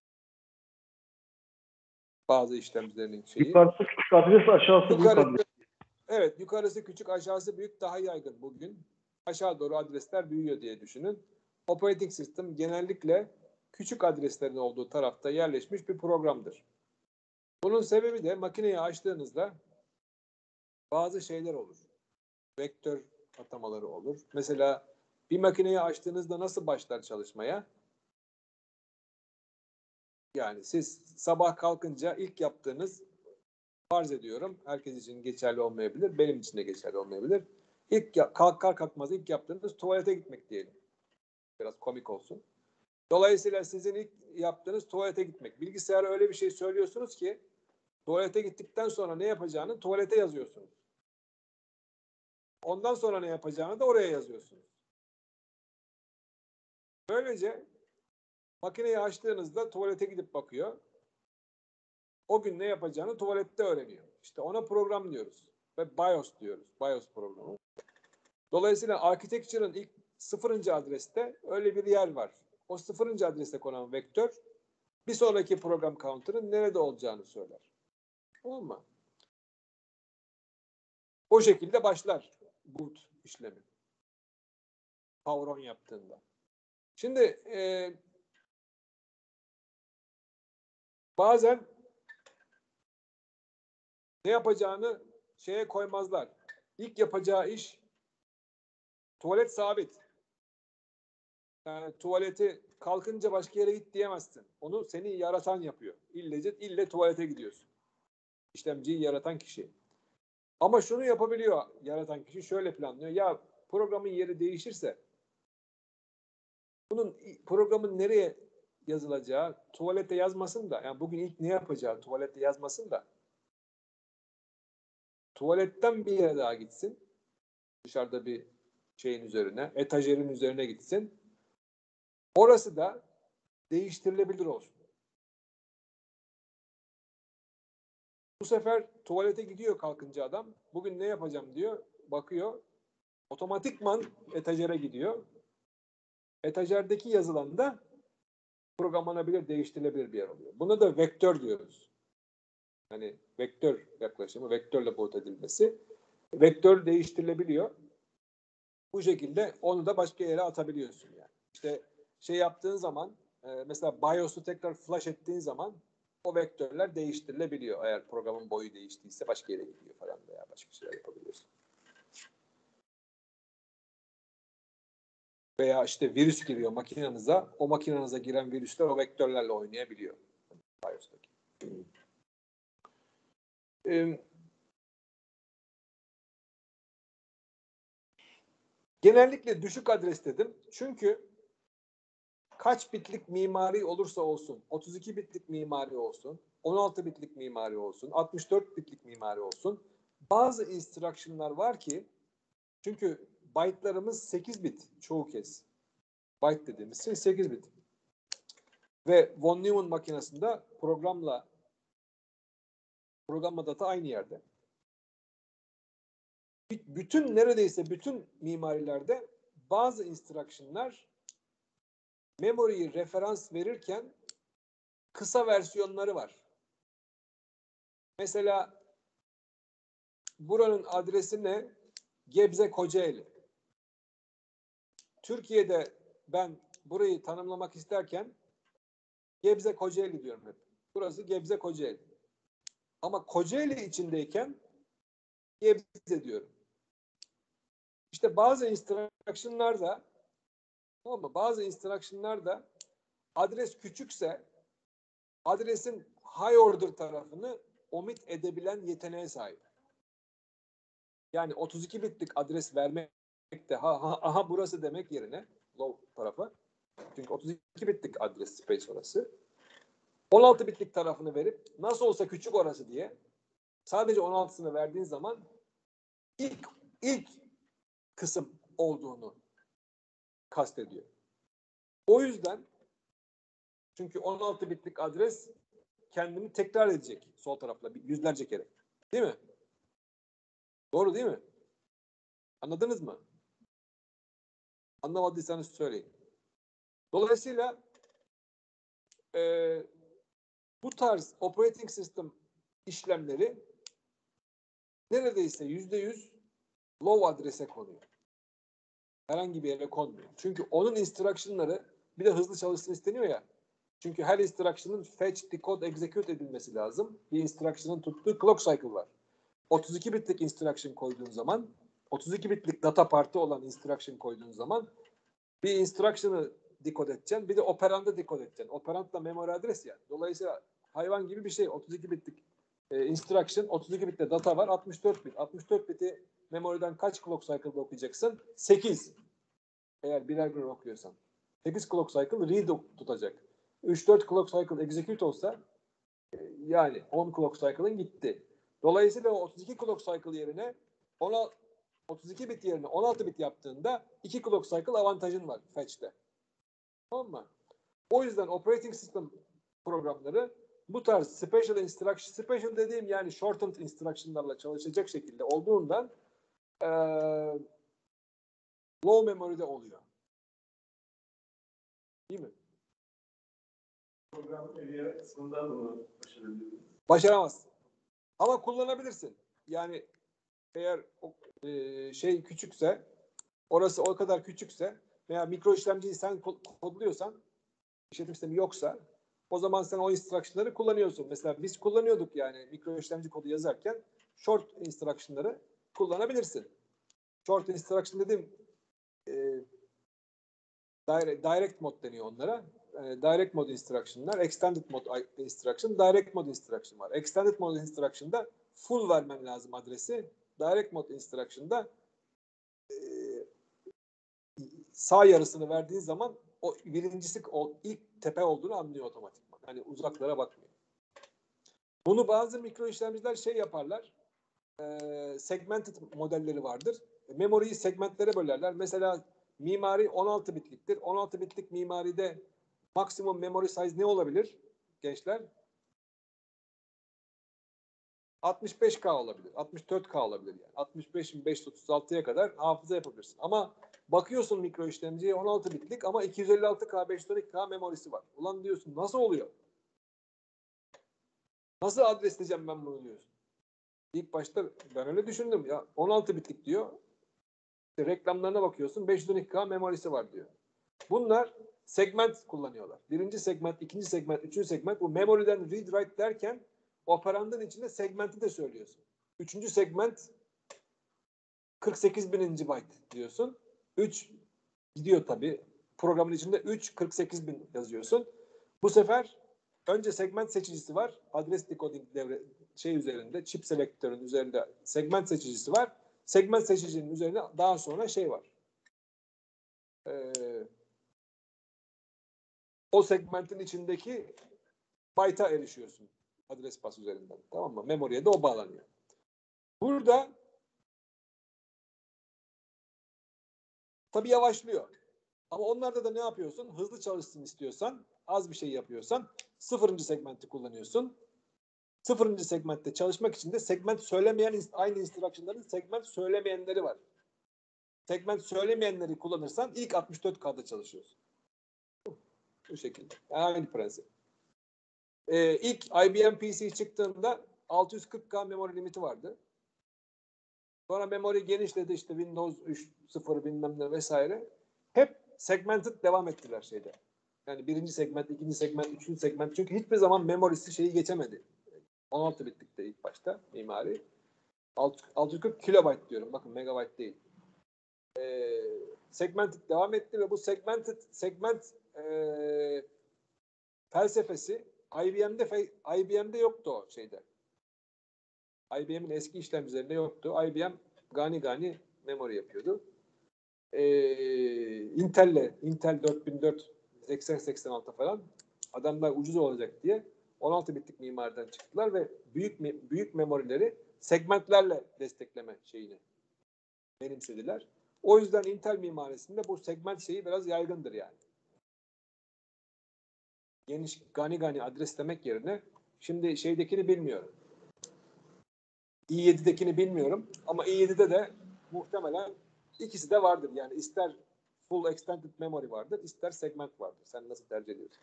bazı işlemcilerinin şeyi. yukarısı küçük adres, aşağısı büyük adres. Evet, yukarısı küçük, aşağısı büyük daha yaygın bugün. Aşağı doğru adresler büyüyor diye düşünün. Operating System genellikle küçük adreslerin olduğu tarafta yerleşmiş bir programdır. Bunun sebebi de makineyi açtığınızda bazı şeyler olur. Vektör atamaları olur. Mesela bir makineyi açtığınızda nasıl başlar çalışmaya? Yani siz sabah kalkınca ilk yaptığınız, farz ediyorum, herkes için geçerli olmayabilir, benim için de geçerli olmayabilir. Kalkar kalkmaz ilk yaptığınız tuvalete gitmek diyelim. Biraz komik olsun. Dolayısıyla sizin ilk yaptığınız tuvalete gitmek. Bilgisayara öyle bir şey söylüyorsunuz ki tuvalete gittikten sonra ne yapacağını tuvalete yazıyorsunuz. Ondan sonra ne yapacağını da oraya yazıyorsunuz. Böylece makineyi açtığınızda tuvalete gidip bakıyor. O gün ne yapacağını tuvalette öğreniyor. İşte ona program diyoruz. Ve BIOS diyoruz. BIOS programı. Dolayısıyla architecture'ın ilk 0. adreste öyle bir yer var. O 0. adreste konan vektör bir sonraki program counter'ın nerede olacağını söyler. Tamam mı? O şekilde başlar boot işlemi. Power on yaptığında. Şimdi bazen ne yapacağını şeye koymazlar. İlk yapacağı iş tuvalet sabit. Yani tuvaleti kalkınca başka yere git diyemezsin. Onu seni yaratan yapıyor. İlle tuvalete gidiyorsun. İşlemciyi yaratan kişi. Ama şunu yapabiliyor yaratan kişi, şöyle planlıyor. Ya programın yeri değişirse programın nereye yazılacağı tuvalette yazmasın da, yani bugün ilk ne yapacağı tuvalette yazmasın da tuvaletten bir yere daha gitsin. Dışarıda bir şeyin üzerine, etajerin üzerine gitsin. Orası da değiştirilebilir olsun. Bu sefer tuvalete gidiyor kalkınca adam. Bugün ne yapacağım diyor. Bakıyor. Otomatikman etajere gidiyor. Etajerdeki yazılan da programlanabilir, değiştirilebilir bir yer oluyor. Buna da vektör diyoruz. Hani vektör yaklaşımı, vektörle boyut edilmesi. Vektör değiştirilebiliyor. Bu şekilde onu da başka yere atabiliyorsun yani. İşte şey yaptığın zaman mesela BIOS'u tekrar flash ettiğin zaman o vektörler değiştirilebiliyor. Eğer programın boyu değiştiyse başka yere gidiyor falan veya başka şeyler yapabiliyorsun. Veya işte virüs giriyor makinenize. O makinenize giren virüsler o vektörlerle oynayabiliyor. BIOS'taki. Genellikle düşük adres dedim. Çünkü kaç bitlik mimari olursa olsun, 32 bitlik mimari olsun, 16 bitlik mimari olsun, 64 bitlik mimari olsun, bazı instruction'lar var ki, çünkü byte'larımız 8 bit çoğu kez. Byte dediğimiz şey 8 bit. Ve von Neumann makinesinde programla data aynı yerde. Neredeyse bütün mimarilerde bazı instruction'lar memory'yi referans verirken kısa versiyonları var. Mesela buranın adresi ne? Gebze Kocaeli. Türkiye'de ben burayı tanımlamak isterken Gebze Kocaeli diyorum hep. Burası Gebze Kocaeli. Ama Kocaeli içindeyken Gebze diyorum. İşte bazı instruction'larda, tamam mı? Bazı instruction'larda adres küçükse adresin high order tarafını omit edebilen yeteneğe sahip. Yani 32 bitlik adres vermek de aha burası demek yerine low tarafa. Çünkü 32 bitlik adres space orası. 16 bitlik tarafını verip nasıl olsa küçük orası diye sadece 16'sını verdiğin zaman ilk kısım olduğunu kastediyor. O yüzden, çünkü 16 bitlik adres kendini tekrar edecek sol tarafla yüzlerce kere. Değil mi? Doğru değil mi? Anladınız mı? Anlamadıysanız söyleyin. Dolayısıyla bu tarz operating system işlemleri neredeyse %100 low adrese konuyor. Herhangi bir yere konmuyor. Çünkü onun instruction'ları bir de hızlı çalışsın isteniyor ya. Çünkü her instruction'ın fetch, decode, execute edilmesi lazım. Bir instruction'ın tuttuğu clock cycle var. 32 bitlik instruction koyduğun zaman, 32 bitlik data partı olan instruction koyduğun zaman bir instruction'ı decode edeceksin, bir de operanda decode edeceksin. Operand da memory adres ya. Dolayısıyla hayvan gibi bir şey. 32 bitlik instruction, 32 bitte data var, 64 bit. 64 biti memory'den kaç clock cycle'da okuyacaksın? 8. Eğer birer birer okuyorsan. 8 clock cycle read tutacak. 3-4 clock cycle execute olsa yani 10 clock cycle'ın gitti. Dolayısıyla o 32 clock cycle yerine 32 bit yerine 16 bit yaptığında 2 clock cycle avantajın var fetch'te. Tamam mı? O yüzden operating system programları bu tarz special dediğim yani shortened instruction'larla çalışacak şekilde olduğundan low memory'de oluyor. Değil mi? Program area kısmından mı başarabiliriz? Başaramazsın. Ama kullanabilirsin. Yani eğer şey küçükse, orası o kadar küçükse veya mikro işlemciyi sen kodluyorsan, işletim sistemi yoksa o zaman sen o instruction'ları kullanıyorsun. Mesela biz kullanıyorduk yani mikro işlemci kodu yazarken short instruction'ları kullanabilirsin. Short instruction dedim Direct mode deniyor onlara. Direct mode instruction'lar, extended mode instruction, direct mode instruction var. Extended mode instruction'da full vermen lazım adresi. Direct mode instruction'da sağ yarısını verdiğin zaman o birincisi ilk tepe olduğunu anlıyor otomatikman. Hani uzaklara bakmıyor. Bunu bazı mikro işlemciler şey yaparlar. Segmented modelleri vardır. Memoriyi segmentlere bölerler. Mesela mimari 16 bitliktir. 16 bitlik mimaride maksimum memory size ne olabilir gençler? 65K olabilir. 64K olabilir yani. 65.536'ya kadar hafıza yapabilirsin. Ama bakıyorsun mikro işlemciye 16 bitlik ama 256K, 512K memorisi var. Ulan diyorsun nasıl oluyor? Nasıl adresleyeceğim ben bunu diyorsun. İlk başta ben öyle düşündüm ya. 16 bitlik diyor. İşte reklamlarına bakıyorsun 512K memorisi var diyor. Bunlar segment kullanıyorlar. Birinci segment, ikinci segment, üçüncü segment. Bu memory'den read write derken operandın içinde segmenti de söylüyorsun. Üçüncü segment 48.000. byte diyorsun. 3 gidiyor tabii. Programın içinde 3 48.000 yazıyorsun. Bu sefer önce segment seçicisi var. Adres decoding üzerinde, chip selektörün üzerinde segment seçicisi var. Segment seçicinin üzerine daha sonra şey var. O segmentin içindeki byte'a erişiyorsun. Adres bas üzerinden. Tamam mı? Memoriye de o bağlanıyor. Burada tabii yavaşlıyor. Ama onlarda da ne yapıyorsun? Hızlı çalışsın istiyorsan, az bir şey yapıyorsan 0. segmenti kullanıyorsun. 0. segmentte çalışmak için de segment söylemeyen aynı instruction'ların segment söylemeyenleri var. Segment söylemeyenleri kullanırsan ilk 64K'da çalışıyorsun. Bu şekilde. Aynı prensip. İlk IBM PC çıktığında 640K memory limiti vardı. Sonra memory genişledi işte Windows 3.0 bilmem ne vesaire. Hep segmented devam ettiler şeyde. Yani birinci segment, ikinci segment, üçüncü segment. Çünkü hiçbir zaman memorisi şeyi geçemedi. 16 bitlikte ilk başta mimari. 640 kilobayt diyorum. Bakın megabayt değil. Segmented devam etti ve bu segment felsefesi IBM'de yoktu o şeyde. IBM'in eski işlemcilerinde yoktu. IBM gani memory yapıyordu. Intel 4004 8086 falan adamlar ucuz olacak diye 16 bitlik mimariden çıktılar ve büyük memorileri segmentlerle destekleme şeyini benimsediler. O yüzden Intel mimarisinde bu segment şeyi biraz yaygındır yani. Geniş gani adres demek yerine şimdi şeydekini bilmiyorum. i7'dekini bilmiyorum ama i7'de de muhtemelen ikisi de vardır. Yani ister full extended memory vardır, ister segment vardır. Sen nasıl tercih ediyorsun?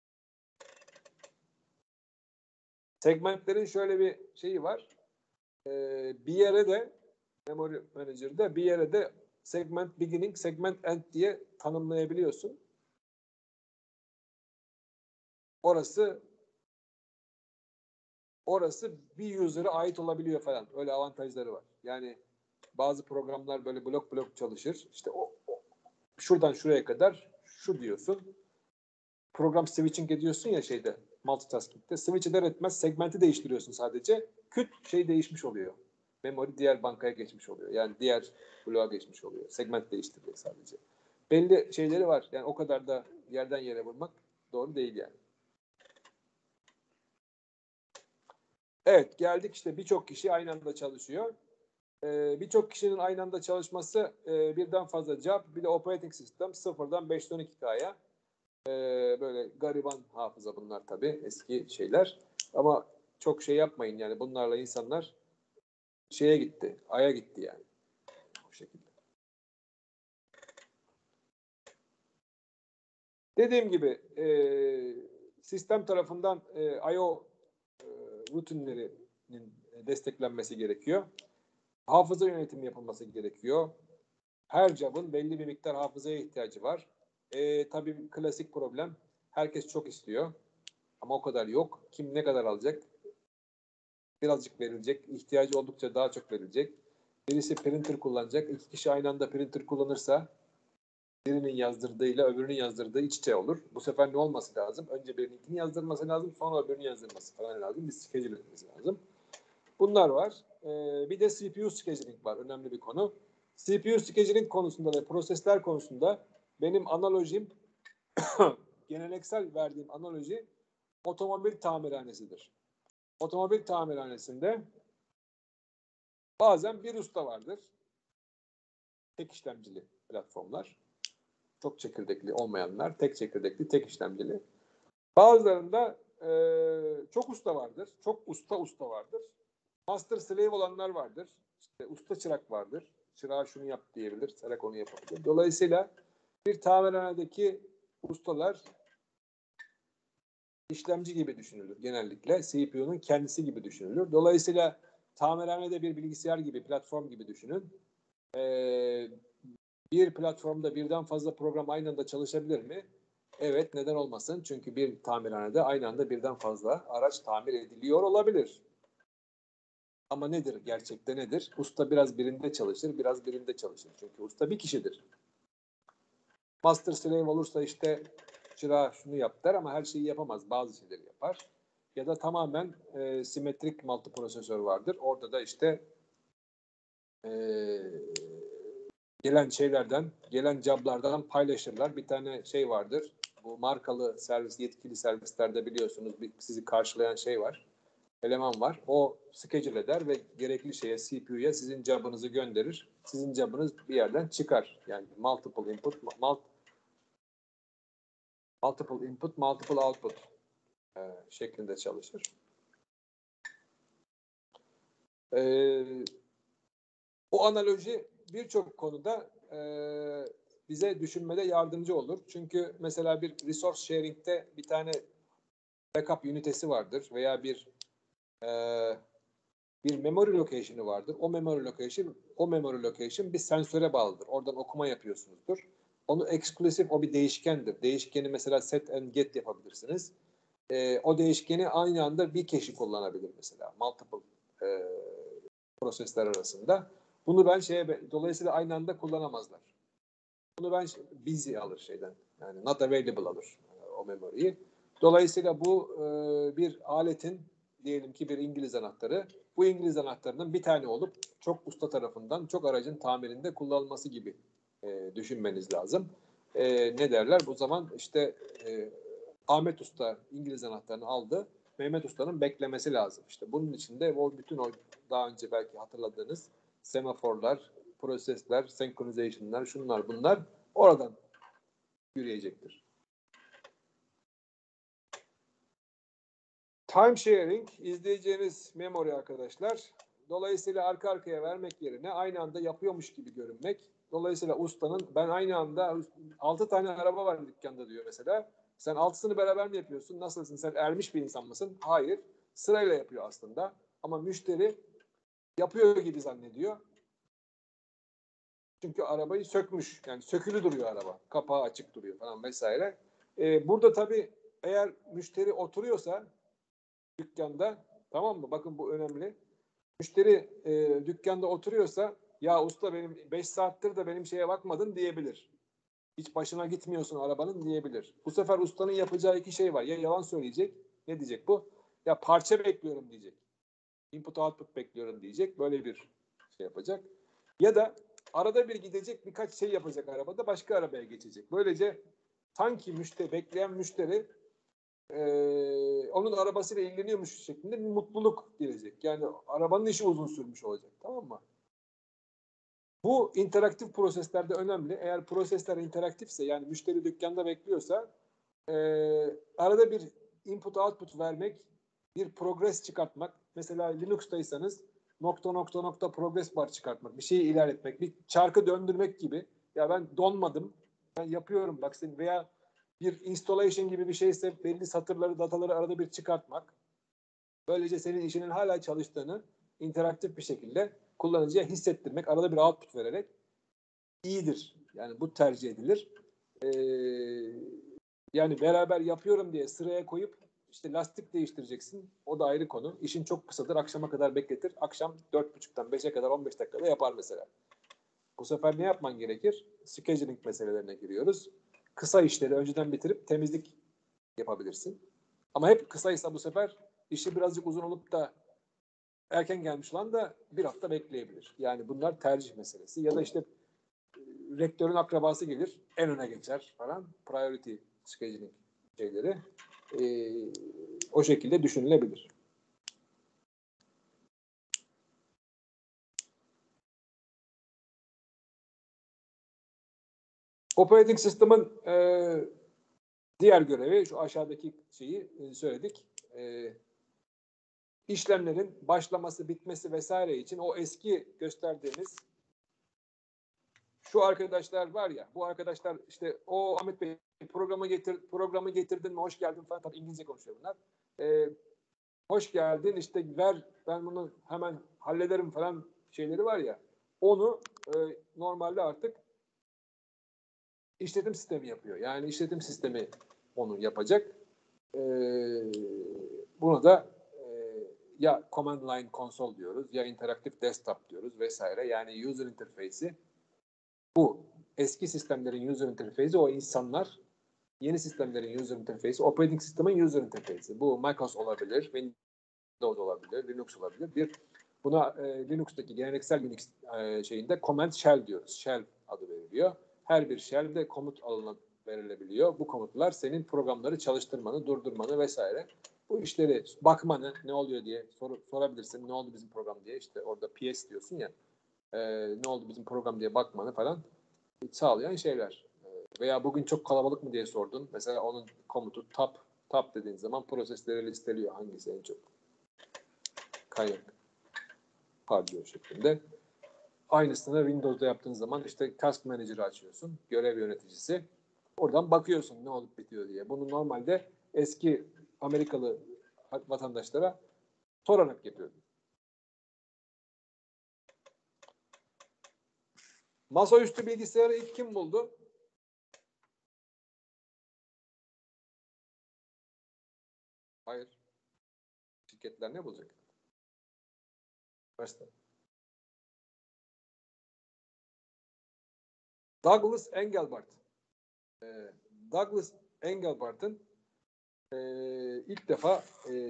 Segmentlerin şöyle bir şeyi var. Bir yere de Memory Manager'da bir yere de segment beginning, segment end diye tanımlayabiliyorsun. Orası bir user'a ait olabiliyor falan. Öyle avantajları var. Yani bazı programlar böyle blok çalışır. İşte şuradan şuraya kadar şu diyorsun. Program switching ediyorsun ya şeyde multitasking'de. Switch eder etmez segmenti değiştiriyorsun sadece. Küt şey değişmiş oluyor. Memory diğer bankaya geçmiş oluyor. Yani diğer bloğa geçmiş oluyor. Segment değiştiriyor sadece. Belli şeyleri var. Yani o kadar da yerden yere vurmak doğru değil yani. Evet geldik işte birçok kişi aynı anda çalışıyor. Birçok kişinin aynı anda çalışması birden fazla job bir de operating system 0'dan 512K'ya böyle gariban hafıza bunlar tabii eski şeyler ama çok şey yapmayın yani bunlarla insanlar şeye gitti, Ay'a gitti yani bu şekilde. Dediğim gibi sistem tarafından I/O rutinlerinin desteklenmesi gerekiyor. Hafıza yönetimi yapılması gerekiyor. Her job'ın belli bir miktar hafızaya ihtiyacı var. Tabii klasik problem. Herkes çok istiyor. Ama o kadar yok. Kim ne kadar alacak? Birazcık verilecek. İhtiyacı oldukça daha çok verilecek. Birisi printer kullanacak. 2 kişi aynı anda printer kullanırsa birinin yazdırdığıyla öbürünün yazdırdığı iç içe olur. Bu sefer ne olması lazım? Önce birininkini yazdırması lazım, sonra öbürünün yazdırması falan lazım. Bir schedule etmesi lazım. Bunlar var. Bir de CPU scheduling var. Önemli bir konu. CPU scheduling konusunda ve prosesler konusunda benim analojim geleneksel verdiğim analoji otomobil tamirhanesidir. Otomobil tamirhanesinde bazen bir usta vardır. Tek işlemcili platformlar. Çok çekirdekli olmayanlar, tek çekirdekli, tek işlemcili. Bazılarında çok usta vardır. Çok usta vardır. Master slave olanlar vardır. İşte usta çırak vardır. Çırağa şunu yap diyebilir, çırak onu yapabilir. Dolayısıyla bir tamirhanedeki ustalar işlemci gibi düşünülür genellikle. CPU'nun kendisi gibi düşünülür. Dolayısıyla tamirhanede bir bilgisayar gibi, platform gibi düşünün. Bir platformda birden fazla program aynı anda çalışabilir mi? Evet, neden olmasın? Çünkü bir tamirhanede aynı anda birden fazla araç tamir ediliyor olabilir. Ama nedir? Gerçekte nedir? Usta biraz birinde çalışır, biraz birinde çalışır. Çünkü usta bir kişidir. Master slave olursa işte çırağa şunu yap der ama her şeyi yapamaz. Bazı şeyleri yapar. Ya da tamamen simetrik multiprosesör vardır. Orada da işte gelen şeylerden, gelen joblardan paylaşırlar. Bir tane şey vardır. Bu markalı servis, yetkili servislerde biliyorsunuz sizi karşılayan şey var. Eleman var. O schedule eder ve gerekli şeye, CPU'ya sizin job'ınızı gönderir. Sizin job'ınız bir yerden çıkar. Yani multiple input, multiple output şeklinde çalışır. O analoji birçok konuda bize düşünmede yardımcı olur. Çünkü mesela bir resource sharing'de bir tane backup ünitesi vardır veya bir memory location'ı vardır. O memory location bir sensöre bağlıdır. Oradan okuma yapıyorsunuzdur. Onu eksklusif, o bir değişkendir. Değişkeni mesela set and get yapabilirsiniz. O değişkeni aynı anda bir cache'i kullanabilir mesela. Multiple prosesler arasında. Bunu ben dolayısıyla aynı anda kullanamazlar. Bunu ben busy alır şeyden. Yani not available alır o memory'yi. Dolayısıyla bu bir aletin diyelim ki bir İngiliz anahtarı. Bu İngiliz anahtarının bir tane olup çok usta tarafından çok aracın tamirinde kullanılması gibi düşünmeniz lazım. Ne derler? Bu zaman işte Ahmet Usta İngiliz anahtarını aldı. Mehmet Usta'nın beklemesi lazım. İşte bunun için de bütün o daha önce belki hatırladığınız semaforlar, prosesler, senkronizasyonlar, şunlar bunlar oradan yürüyecektir. Time sharing izleyeceğiniz memory arkadaşlar. Dolayısıyla arka arkaya vermek yerine aynı anda yapıyormuş gibi görünmek. Dolayısıyla ustanın ben aynı anda 6 tane araba var dükkanda diyor mesela. Sen 6'sını beraber mi yapıyorsun? Nasılsın? Sen ermiş bir insan mısın? Hayır. Sırayla yapıyor aslında. Ama müşteri yapıyor gibi zannediyor. Çünkü arabayı sökmüş. Yani sökülü duruyor araba. Kapağı açık duruyor falan vesaire. Burada tabii eğer müşteri oturuyorsa dükkanda, tamam mı? Bakın bu önemli. Müşteri dükkanda oturuyorsa ya usta benim 5 saattir de benim şeye bakmadın diyebilir. Hiç başına gitmiyorsun arabanın diyebilir. Bu sefer ustanın yapacağı iki şey var. Ya yalan söyleyecek. Ne diyecek bu? Ya parça bekliyorum diyecek. Input output bekliyorum diyecek. Böyle bir şey yapacak. Ya da arada bir gidecek, birkaç şey yapacak arabada, başka arabaya geçecek. Böylece sanki bekleyen müşteri onun arabasıyla ilgileniyormuş şeklinde bir mutluluk gelecek. Yani arabanın işi uzun sürmüş olacak. Tamam mı? Bu interaktif proseslerde önemli. Eğer prosesler interaktifse, yani müşteri dükkanda bekliyorsa arada bir input output vermek, bir progress çıkartmak. Mesela Linux'taysanız nokta progress bar çıkartmak, bir şeyi ilerletmek, bir çarkı döndürmek gibi. Ya ben donmadım, ben yapıyorum bak senin, veya bir installation gibi bir şeyse belli satırları, dataları arada bir çıkartmak. Böylece senin işinin hala çalıştığını interaktif bir şekilde kullanıcıya hissettirmek, arada bir output vererek iyidir. Yani bu tercih edilir. Yani beraber yapıyorum diye sıraya koyup işte lastik değiştireceksin. O da ayrı konu. İşin çok kısadır. Akşama kadar bekletir. Akşam 4.30'dan 5'e kadar 15 dakikada yapar mesela. Bu sefer ne yapman gerekir? Scheduling meselelerine giriyoruz. Kısa işleri önceden bitirip temizlik yapabilirsin. Ama hep kısaysa bu sefer işi birazcık uzun olup da erken gelmiş olan da bir hafta bekleyebilir. Yani bunlar tercih meselesi. Ya da işte rektörün akrabası gelir, en öne geçer falan. Priority scheduling şeyleri. O şekilde düşünülebilir. Operating System'ın diğer görevi, şu aşağıdaki şeyi söyledik. İşlemlerin başlaması, bitmesi vesaire için o eski gösterdiğimiz şu arkadaşlar var ya, bu arkadaşlar işte o Ahmet Bey programı getirdin mi, hoş geldin falan, tabii İngilizce konuşuyor bunlar. Hoş geldin, işte ver, ben bunu hemen hallederim falan şeyleri var ya, onu normalde artık işletim sistemi yapıyor. Yani işletim sistemi onu yapacak. Buna da ya command line console diyoruz, ya interaktif desktop diyoruz vesaire. Yani user interface'i bu. Eski sistemlerin user interface'i o insanlar, yeni sistemlerin user interface'i operating sistemin user interface'i. Bu macOS olabilir, Windows olabilir, Linux olabilir. Buna Linux'taki geleneksel Linux şeyinde command shell diyoruz. Shell adı veriliyor. Her bir shell'de komut alanı verilebiliyor. Bu komutlar senin programları çalıştırmanı, durdurmanı vesaire. Bu işleri bakmanı, ne oluyor diye sorabilirsin. Ne oldu bizim program diye, işte orada PS diyorsun ya, ne oldu bizim program diye bakmanı falan sağlayan şeyler. Veya bugün çok kalabalık mı diye sordun. Mesela onun komutu tab dediğin zaman prosesleri listeliyor, hangisi en çok kaynak harcıyor şeklinde. Aynısını Windows'da yaptığın zaman işte Task Manager'ı açıyorsun. Görev yöneticisi. Oradan bakıyorsun ne olup bitiyor diye. Bunu normalde eski Amerikalı vatandaşlara sorarak yapıyordum. Masaüstü bilgisayarı ilk kim buldu? Hayır. Şirketler ne bulacak? Başta. Douglas Engelbart. Douglas Engelbart'ın ilk defa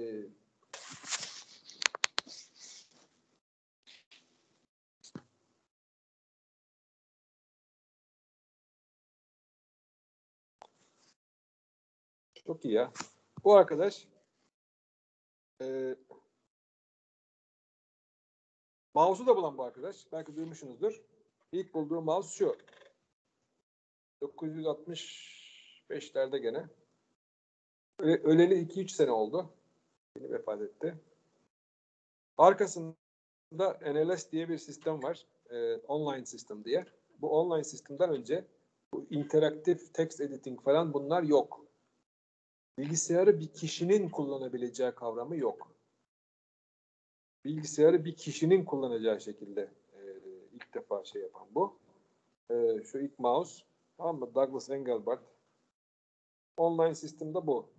çok iyi ya. Bu arkadaş mouse'u da bulan bu arkadaş. Belki duymuşsunuzdur. İlk bulduğu mouse şu. 965'lerde gene. Öleli 2-3 sene oldu. Yeni vefat etti. Arkasında NLS diye bir sistem var. Online sistem diye. Bu online sistemden önce bu interaktif text editing falan bunlar yok. Bilgisayarı bir kişinin kullanabileceği kavramı yok. Bilgisayarı bir kişinin kullanacağı şekilde ilk defa şey yapan bu. Şu ilk mouse, tamam mı? Douglas Engelbart. Online sistemde bu.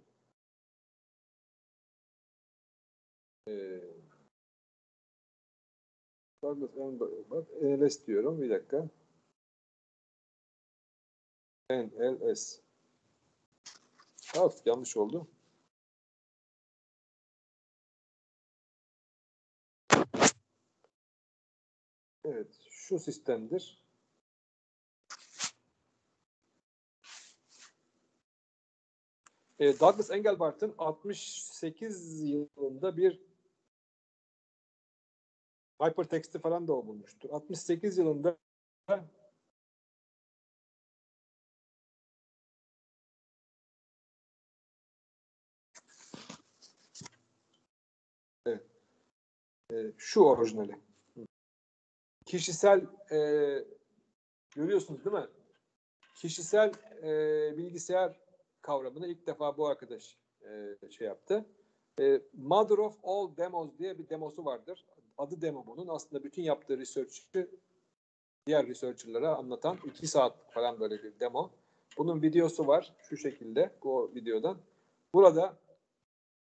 Douglas Engelbart. NLS diyorum. Bir dakika. NLS. Evet, yanlış oldu. Evet, şu sistemdir. Douglas Engelbart'ın 68 yılında bir hypertext'i falan da o bulmuştur. 68 yılında evet, şu orijinali. Kişisel görüyorsunuz değil mi? Kişisel bilgisayar kavramını ilk defa bu arkadaş şey yaptı. Mother of all demos diye bir demosu vardır. Adı demo bunun. Aslında bütün yaptığı research'ı diğer researcher'lara anlatan 2 saat falan böyle bir demo. Bunun videosu var şu şekilde, bu videodan. Burada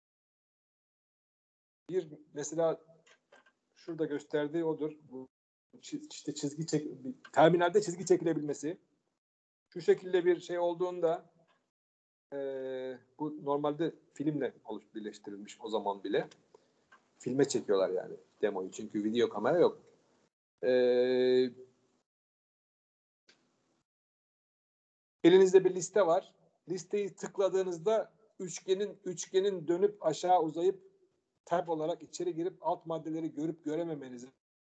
bir mesela şurada gösterdiği odur. Bu işte terminalde çizgi çekilebilmesi. Şu şekilde bir şey olduğunda bu normalde filmle birleştirilmiş o zaman bile. Filme çekiyorlar yani demoyu. Çünkü video kamera yok. Elinizde bir liste var. Listeyi tıkladığınızda üçgenin dönüp aşağı uzayıp tab olarak içeri girip alt maddeleri görüp görememenizi,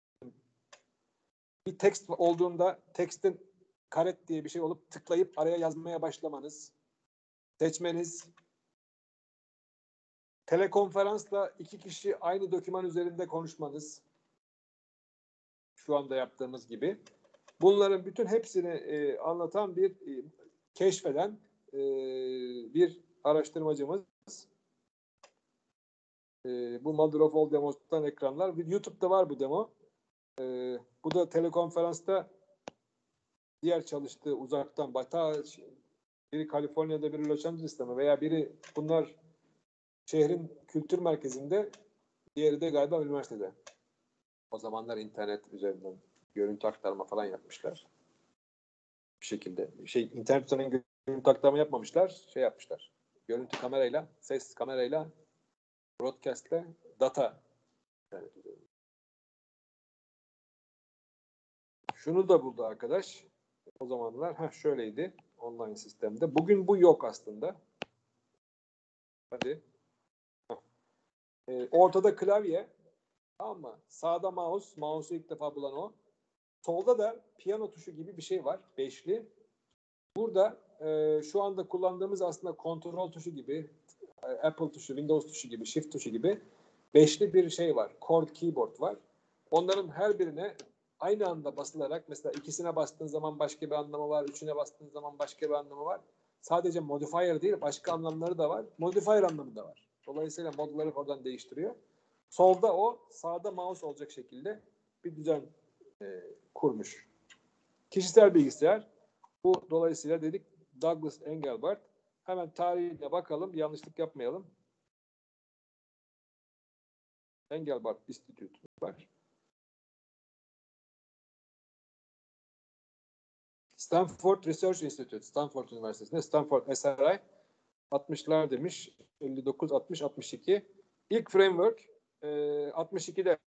bir tekst olduğunda tekstin karet diye bir şey olup tıklayıp araya yazmaya başlamanız, seçmeniz, telekonferansla 2 kişi aynı doküman üzerinde konuşmanız, şu anda yaptığımız gibi. Bunların bütün hepsini anlatan keşfeden bir araştırmacımız. Bu Mother of All Demos'tan ekranlar. YouTube'da var bu demo. Bu da telekonferansta diğer çalıştığı uzaktan biri Kaliforniya'da, biri Los Angeles'ta mı veya biri bunlar şehrin kültür merkezinde, diğeri de galiba üniversitede. O zamanlar internet üzerinden görüntü aktarma falan yapmışlar. Bir şekilde. İnternet üzerinden görüntü aktarma yapmamışlar. Yapmışlar. Görüntü kamerayla, ses kamerayla, broadcast'le data. Yani şunu da buldu arkadaş. O zamanlar şöyleydi online sistemde. Bugün bu yok aslında. Hadi. Ortada klavye. Tamam mı? Sağda mouse. Mouse'u ilk defa bulan o. Solda da piyano tuşu gibi bir şey var. Beşli. Burada şu anda kullandığımız aslında kontrol tuşu gibi, Apple tuşu, Windows tuşu gibi, Shift tuşu gibi beşli bir şey var. Chord keyboard var. Onların her birine aynı anda basılarak, mesela ikisine bastığın zaman başka bir anlamı var, üçüne bastığın zaman başka bir anlamı var. Sadece modifier değil, başka anlamları da var. Modifier anlamı da var. Dolayısıyla modları oradan değiştiriyor. Solda o, sağda mouse olacak şekilde bir düzen kurmuş. Kişisel bilgisayar. Bu dolayısıyla dedik Douglas Engelbart. Hemen tarihine bakalım, yanlışlık yapmayalım. Engelbart Institute var. Stanford Research Institute, Stanford Üniversitesi'nde, Stanford SRI 60'lar demiş, 59, 60, 62. İlk framework 62'de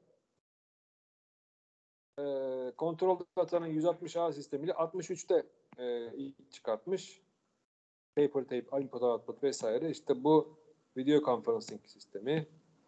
kontrol datanın 160A sistemiyle 63'te ilk çıkartmış. Paper tape, input output vesaire. İşte bu video conferencing sistemi.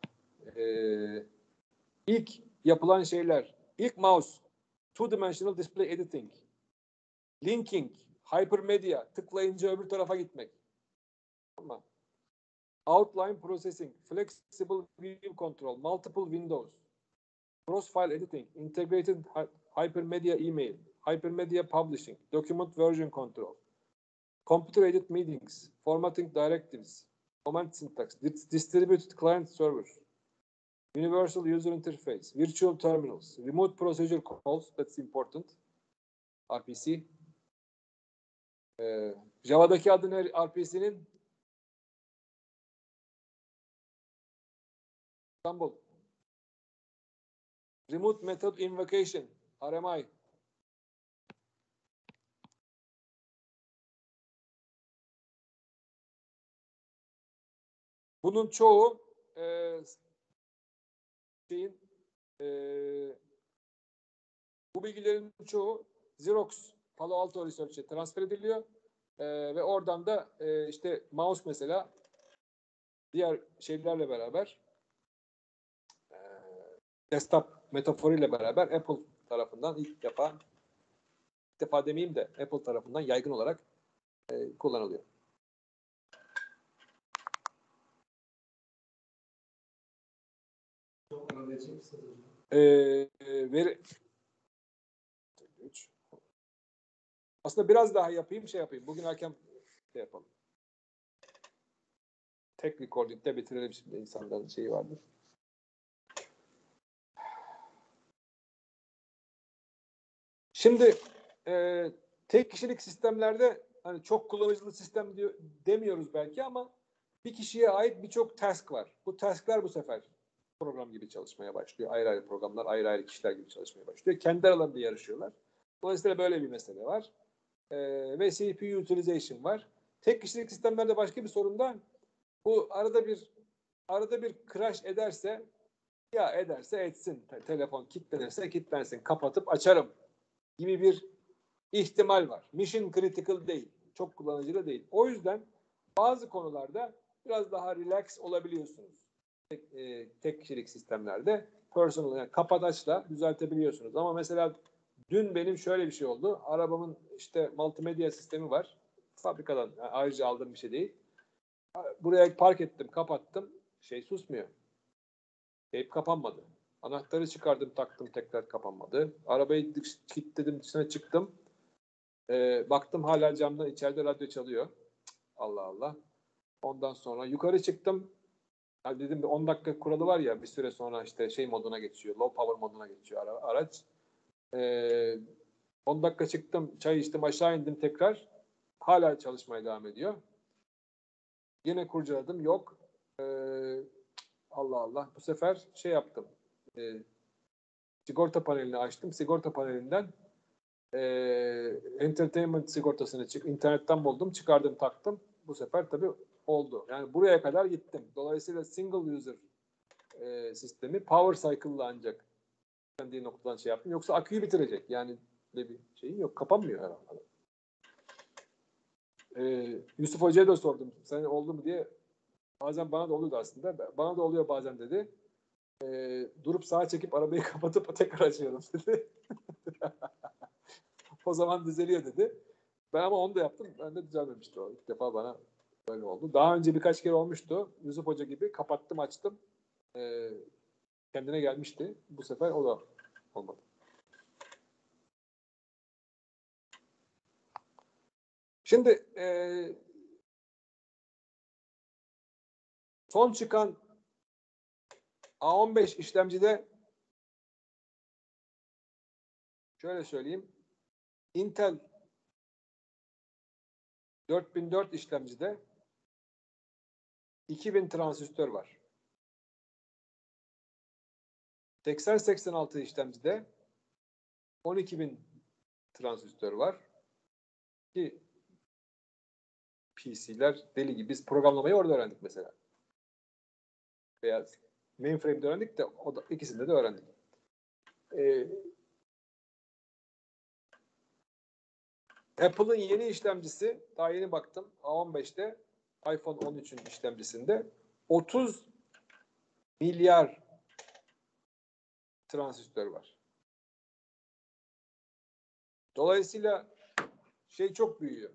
İlk yapılan şeyler. İlk mouse, two-dimensional display editing, linking, hypermedia, tıklayınca öbür tarafa gitmek. Tamam. Outline processing, flexible view control, multiple windows, cross-file editing, integrated hypermedia email, hypermedia publishing, document version control, computer-aided meetings, formatting directives, command syntax, distributed client server, universal user interface, virtual terminals, remote procedure calls, that's important, RPC. Java'daki adı ne RPC'nin? İstanbul. Remote Method Invocation, RMI. Bunun çoğu bu bilgilerin çoğu Xerox Palo Alto Research'e transfer ediliyor ve oradan da işte mouse mesela diğer şeylerle beraber desktop metaforuyla beraber Apple tarafından ilk defa demeyeyim de Apple tarafından yaygın olarak kullanılıyor. Aslında biraz daha yapayım. Bugün erken yapalım. Tek recording'de bitirelim şimdi. İnsanların şeyi vardır. Şimdi tek kişilik sistemlerde hani çok kullanıcılı sistem demiyoruz belki ama bir kişiye ait birçok task var. Bu tasklar bu sefer program gibi çalışmaya başlıyor. Ayrı ayrı programlar, ayrı ayrı kişiler gibi çalışmaya başlıyor. Kendi aralarında yarışıyorlar. Dolayısıyla böyle bir mesele var. Ve CPU utilization var. Tek kişilik sistemlerde başka bir sorun da bu arada bir crash ederse etsin. Telefon kilitlenirse kilitlensin. Kapatıp açarım gibi bir ihtimal var. Mission critical değil. Çok kullanıcılı değil. O yüzden bazı konularda biraz daha relax olabiliyorsunuz. Tek kişilik sistemlerde personal yani kapat açla düzeltebiliyorsunuz. Ama mesela dün benim şöyle bir şey oldu. Arabamın işte multimedya sistemi var. Fabrikadan yani ayrıca aldığım bir şey değil. Buraya park ettim, kapattım. Susmuyor. Kapanmadı. Anahtarı çıkardım, taktım, tekrar kapanmadı. Arabayı kilitledim, dışına çıktım. Baktım hala camdan içeride radyo çalıyor. Allah Allah. Ondan sonra yukarı çıktım. Ya dedim 10 dakika kuralı var ya bir süre sonra işte moduna geçiyor. Low power moduna geçiyor araç. 10 dakika çıktım, çay içtim, aşağı indim tekrar. Hala çalışmaya devam ediyor. Yine kurcaladım. Yok. Allah Allah. Bu sefer yaptım. Sigorta panelini açtım. Sigorta panelinden entertainment sigortasını internetten buldum. Çıkardım, taktım. Bu sefer tabii oldu. Yani buraya kadar gittim. Dolayısıyla single user sistemi power cycle'la ancak kendi noktadan yaptım. Yoksa aküyü bitirecek. Yani böyle bir şeyin yok. Kapanmıyor herhalde. Yusuf Hoca'ya da sordum. Sen oldu mu diye. Bazen bana da oluyordu aslında. Bana da oluyor bazen dedi. Durup sağa çekip arabayı kapatıp tekrar açıyorum dedi. O zaman düzeliyor dedi. Ben ama onu da yaptım. Ben de düzelmemişti o. İlk defa bana böyle oldu. Daha önce birkaç kere olmuştu. Yusuf Hoca gibi kapattım, açtım. Kendine gelmişti. Bu sefer o da olmadı. Şimdi son çıkan A15 işlemcide şöyle söyleyeyim. Intel 4004 işlemcide 2000 transistör var. 8086 işlemcide 12.000 transistör var. Ki PC'ler deli gibi. Biz programlamayı orada öğrendik mesela. Veya mainframe'de öğrendik de ikisinde de öğrendik. Apple'ın yeni işlemcisi, daha yeni baktım, A15'te iPhone 13'ün işlemcisinde 30 milyar transistör var. Dolayısıyla çok büyüyor.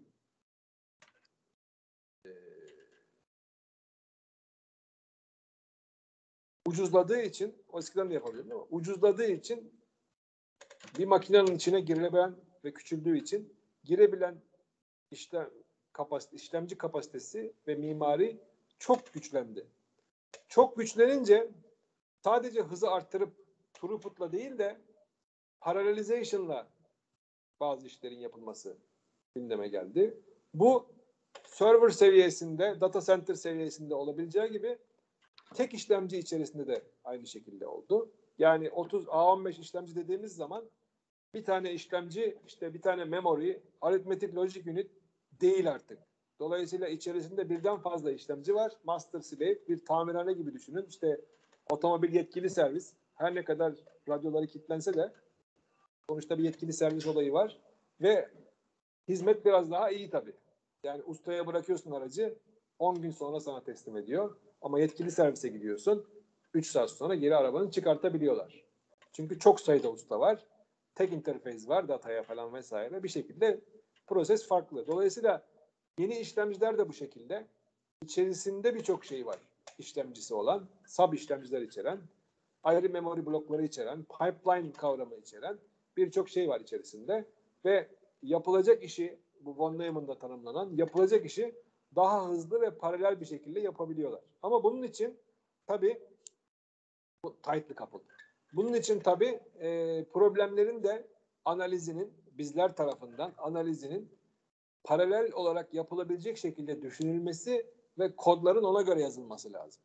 Ucuzladığı için, o eskiden de yapabilirim ama ucuzladığı için bir makinenin içine girebilen ve küçüldüğü için girebilen işlemci kapasitesi ve mimari çok güçlendi. Çok güçlenince sadece hızı arttırıp throughput'la değil de parallelization'la bazı işlerin yapılması gündeme geldi. Bu server seviyesinde, data center seviyesinde olabileceği gibi tek işlemci içerisinde de aynı şekilde oldu. Yani A15 işlemci dediğimiz zaman bir tane işlemci, bir tane memory, arithmetic logic unit değil artık. Dolayısıyla içerisinde birden fazla işlemci var. Master slave, bir tamirhane gibi düşünün. Otomobil yetkili servis. Her ne kadar radyoları kilitlense de sonuçta bir yetkili servis olayı var. Ve hizmet biraz daha iyi tabii. Yani ustaya bırakıyorsun aracı, 10 gün sonra sana teslim ediyor. Ama yetkili servise gidiyorsun, 3 saat sonra geri arabanı çıkartabiliyorlar. Çünkü çok sayıda usta var. Tek interface var dataya falan vesaire. Bir şekilde proses farklı. Dolayısıyla yeni işlemciler de bu şekilde. İçerisinde birçok şey var. İşlemcisi olan, sub işlemciler içeren, ayrı memory blokları içeren, pipeline kavramı içeren birçok şey var içerisinde. Ve yapılacak işi, bu von Neumann'da tanımlanan yapılacak işi daha hızlı ve paralel bir şekilde yapabiliyorlar. Ama bunun için tabii tightly coupled. Bunun için tabii problemlerin de bizler tarafından analizinin paralel olarak yapılabilecek şekilde düşünülmesi ve kodların ona göre yazılması lazım.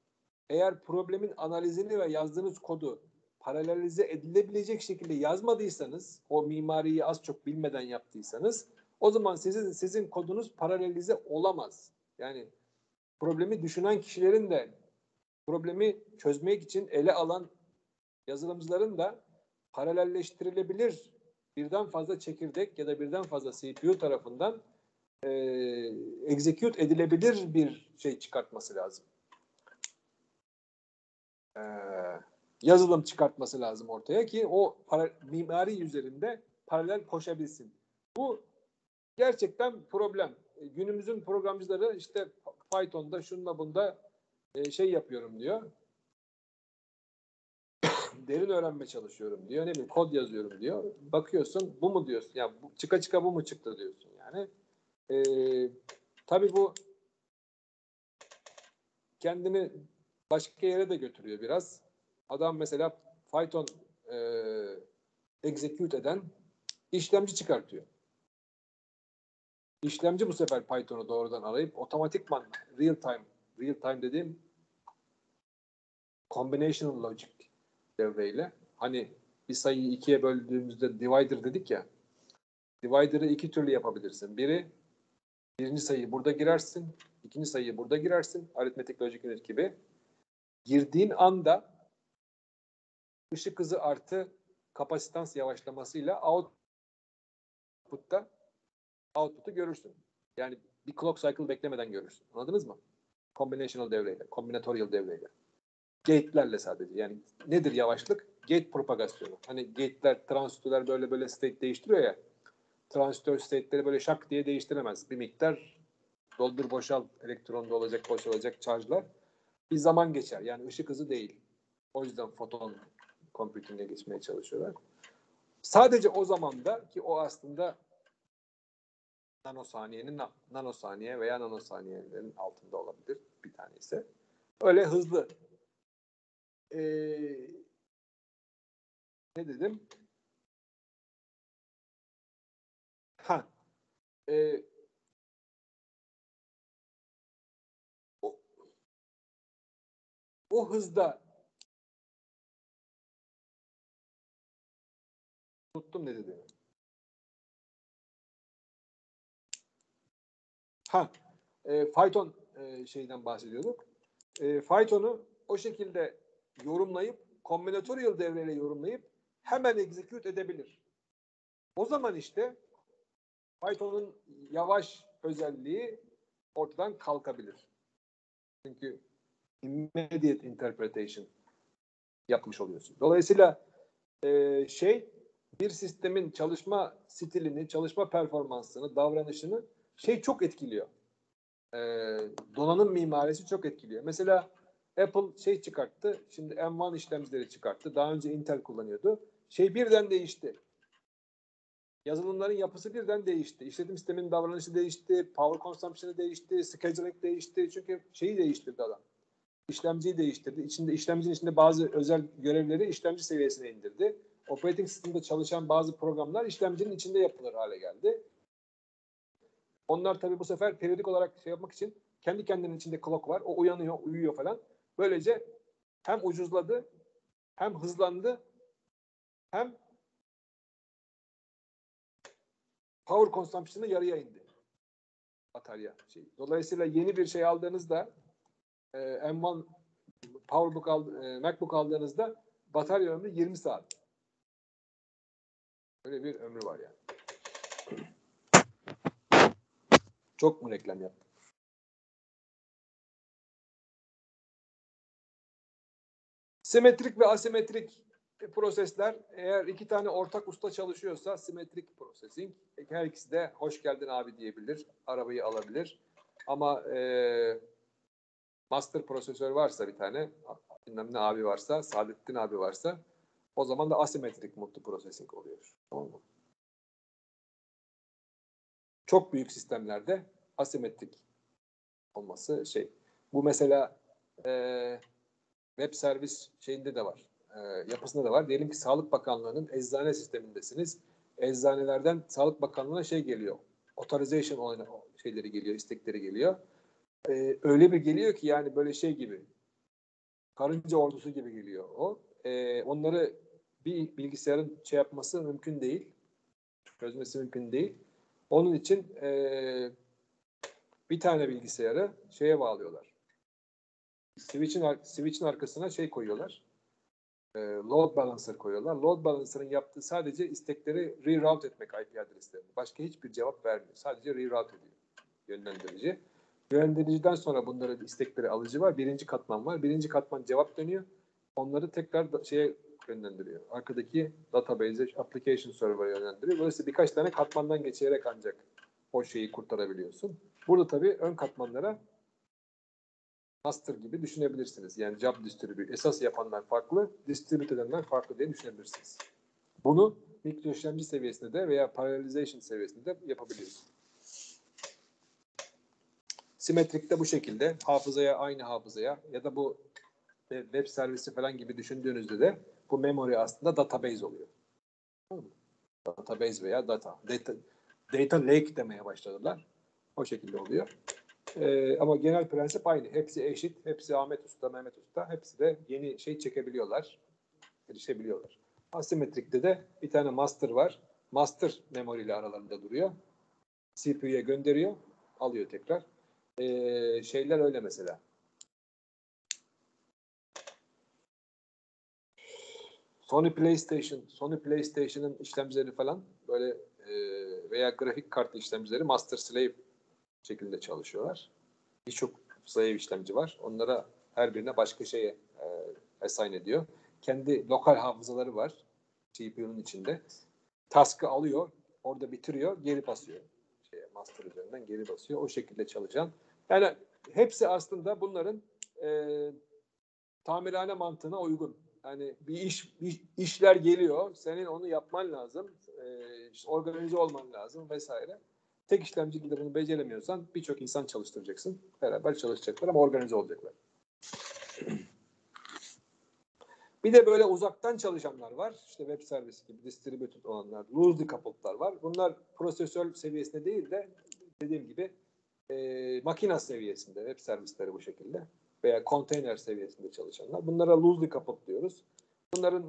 eğer problemin analizini ve yazdığınız kodu paralelize edilebilecek şekilde yazmadıysanız, o mimariyi az çok bilmeden yaptıysanız, o zaman sizin kodunuz paralelize olamaz. Yani problemi düşünen kişilerin de problemi çözmek için ele alan yazılımcıların da paralelleştirilebilir birden fazla çekirdek ya da birden fazla CPU tarafından execute edilebilir bir şey çıkartması lazım. Yazılım çıkartması lazım ortaya ki o mimari üzerinde paralel koşabilsin. Bu gerçekten problem. Günümüzün programcıları işte Python'da şunla bunda şey yapıyorum diyor. Derin öğrenme çalışıyorum diyor. Ne bileyim kod yazıyorum diyor. Bakıyorsun bu mu diyorsun? Ya çıka çıka bu mu çıktı diyorsun yani. Tabii bu kendini başka yere de götürüyor biraz. Adam mesela Python execute eden işlemci çıkartıyor. İşlemci bu sefer Python'u doğrudan arayıp otomatikman real time dediğim combinational logic devreyle, hani bir sayıyı ikiye böldüğümüzde divider dedik ya, divider'ı iki türlü yapabilirsin. Birinci sayıyı burada girersin, ikinci sayıyı burada girersin, arithmetic logic unit gibi. Girdiğin anda ışık hızı artı kapasitans yavaşlamasıyla output'u görürsün. Yani bir clock cycle beklemeden görürsün. Anladınız mı? Combinational devreyle, combinatorial devreyle. Gate'lerle sadece. Yani nedir yavaşlık? Gate propagasyonu. Hani gate'ler, transistörler böyle state değiştiriyor ya. Transistör state'leri böyle şak diye değiştiremez. Bir miktar doldur boşal, elektronda olacak, boşalacak charge'lar. Bir zaman geçer. Yani ışık hızı değil. O yüzden foton computing'e geçmeye çalışıyorlar. Sadece o zamanda, ki o aslında nanosaniye veya nanosaniyelerin altında olabilir bir tanesi. Öyle hızlı. Ne dedim? O hızda unuttum ne dediğimi. Python şeyden bahsediyorduk. Python'u o şekilde yorumlayıp kombinatorial devreyle yorumlayıp hemen execute edebilir. O zaman işte Python'un yavaş özelliği ortadan kalkabilir. Çünkü immediate interpretation yapmış oluyorsun. Dolayısıyla bir sistemin çalışma stilini, çalışma performansını, davranışını çok etkiliyor. Donanım mimarisi çok etkiliyor. Mesela Apple çıkarttı. Şimdi M1 işlemcileri çıkarttı. Daha önce Intel kullanıyordu. Birden değişti. Yazılımların yapısı birden değişti. İşletim sisteminin davranışı değişti. Power consumption'ı değişti. Scheduling değişti. Çünkü değiştirdi adam. İşlemciyi değiştirdi. İşlemcinin içinde bazı özel görevleri işlemci seviyesine indirdi. Operating sistemde çalışan bazı programlar işlemcinin içinde yapılır hale geldi. Onlar tabii bu sefer periyodik olarak yapmak için kendi kendinin içinde clock var. O uyanıyor, uyuyor falan. Böylece hem ucuzladı, hem hızlandı, hem power consumption'ı yarıya indi. Batarya. Dolayısıyla yeni bir aldığınızda M1 MacBook aldığınızda batarya ömrü 20 saat. Öyle bir ömrü var yani. Çok mu reklam yaptım? Simetrik ve asimetrik prosesler, eğer iki tane ortak usta çalışıyorsa simetrik processing, her ikisi de hoş geldin abi diyebilir, arabayı alabilir. Ama master prosesör varsa bir tane, bilmem ne abi varsa, Saadettin abi varsa, o zaman da asimetrik multiprocessing oluyor. Tamam mı? Çok büyük sistemlerde asimetrik olması Bu mesela web servis de var. Yapısında da var. Diyelim ki Sağlık Bakanlığı'nın eczane sistemindesiniz. Eczanelerden Sağlık Bakanlığı'na geliyor. Authorization geliyor, istekleri geliyor. Öyle bir geliyor ki yani böyle gibi. karınca ordusu gibi geliyor o. Onları bir bilgisayarın şey yapması mümkün değil. Çözmesi mümkün değil. Onun için bir tane bilgisayarı şeye bağlıyorlar. Switch'in arkasına şey koyuyorlar. Load balancer koyuyorlar. Load balancer'ın yaptığı sadece istekleri reroute etmek IP adreslerini. Başka hiçbir cevap vermiyor. Sadece reroute ediyor yönlendirici. Yönlendiriciden sonra bunların istekleri alıcı var. Birinci katman var. Birinci katman cevap dönüyor. Onları tekrar şeye yönlendiriyor. Arkadaki database'e, application server'a yönlendiriyor. Dolayısıyla birkaç tane katmandan geçerek ancak o şeyi kurtarabiliyorsun. Burada tabii ön katmanlara master gibi düşünebilirsiniz. Yani job distribute. Esas yapanlar farklı, distribute edenler farklı diye düşünebilirsiniz. Bunu mikro işlemci seviyesinde de veya parallelization seviyesinde de yapabiliyorsunuz. Simetrik de bu şekilde aynı hafızaya ya da bu web servisi falan gibi düşündüğünüzde de bu memory aslında database oluyor. Database veya data lake demeye başladılar. O şekilde oluyor. Ama genel prensip aynı. Hepsi eşit. Hepsi Ahmet Usta, Mehmet Usta. Hepsi de yeni şey çekebiliyorlar. Erişebiliyorlar. Asimetrikte de bir tane master var. Master memory ile aralarında duruyor. CPU'ya gönderiyor. Alıyor tekrar. Şeyler öyle mesela. Sony PlayStation'ın işlemcileri falan böyle veya grafik kartlı işlemcileri master slave şekilde çalışıyorlar. Birçok slave işlemci var. Onlara her birine başka şeye assign ediyor. Kendi lokal hafızaları var CPU'nun içinde. Task'ı alıyor, orada bitiriyor, geri basıyor. Master üzerinden geri basıyor. O şekilde çalışan. Yani hepsi aslında bunların tamirhane mantığına uygun. Yani bir işler geliyor, senin onu yapman lazım, işte organize olman lazım vesaire. Tek işlemciyle bunu beceremiyorsan birçok insan çalıştıracaksın. Beraber çalışacaklar ama organize olacaklar. Bir de böyle uzaktan çalışanlar var. İşte web servisi gibi distributed olanlar, loosely coupled'lar var. Bunlar prosesör seviyesinde değil de dediğim gibi makina seviyesinde web servisleri bu şekilde veya konteyner seviyesinde çalışanlar. Bunlara loosely coupled diyoruz. Bunların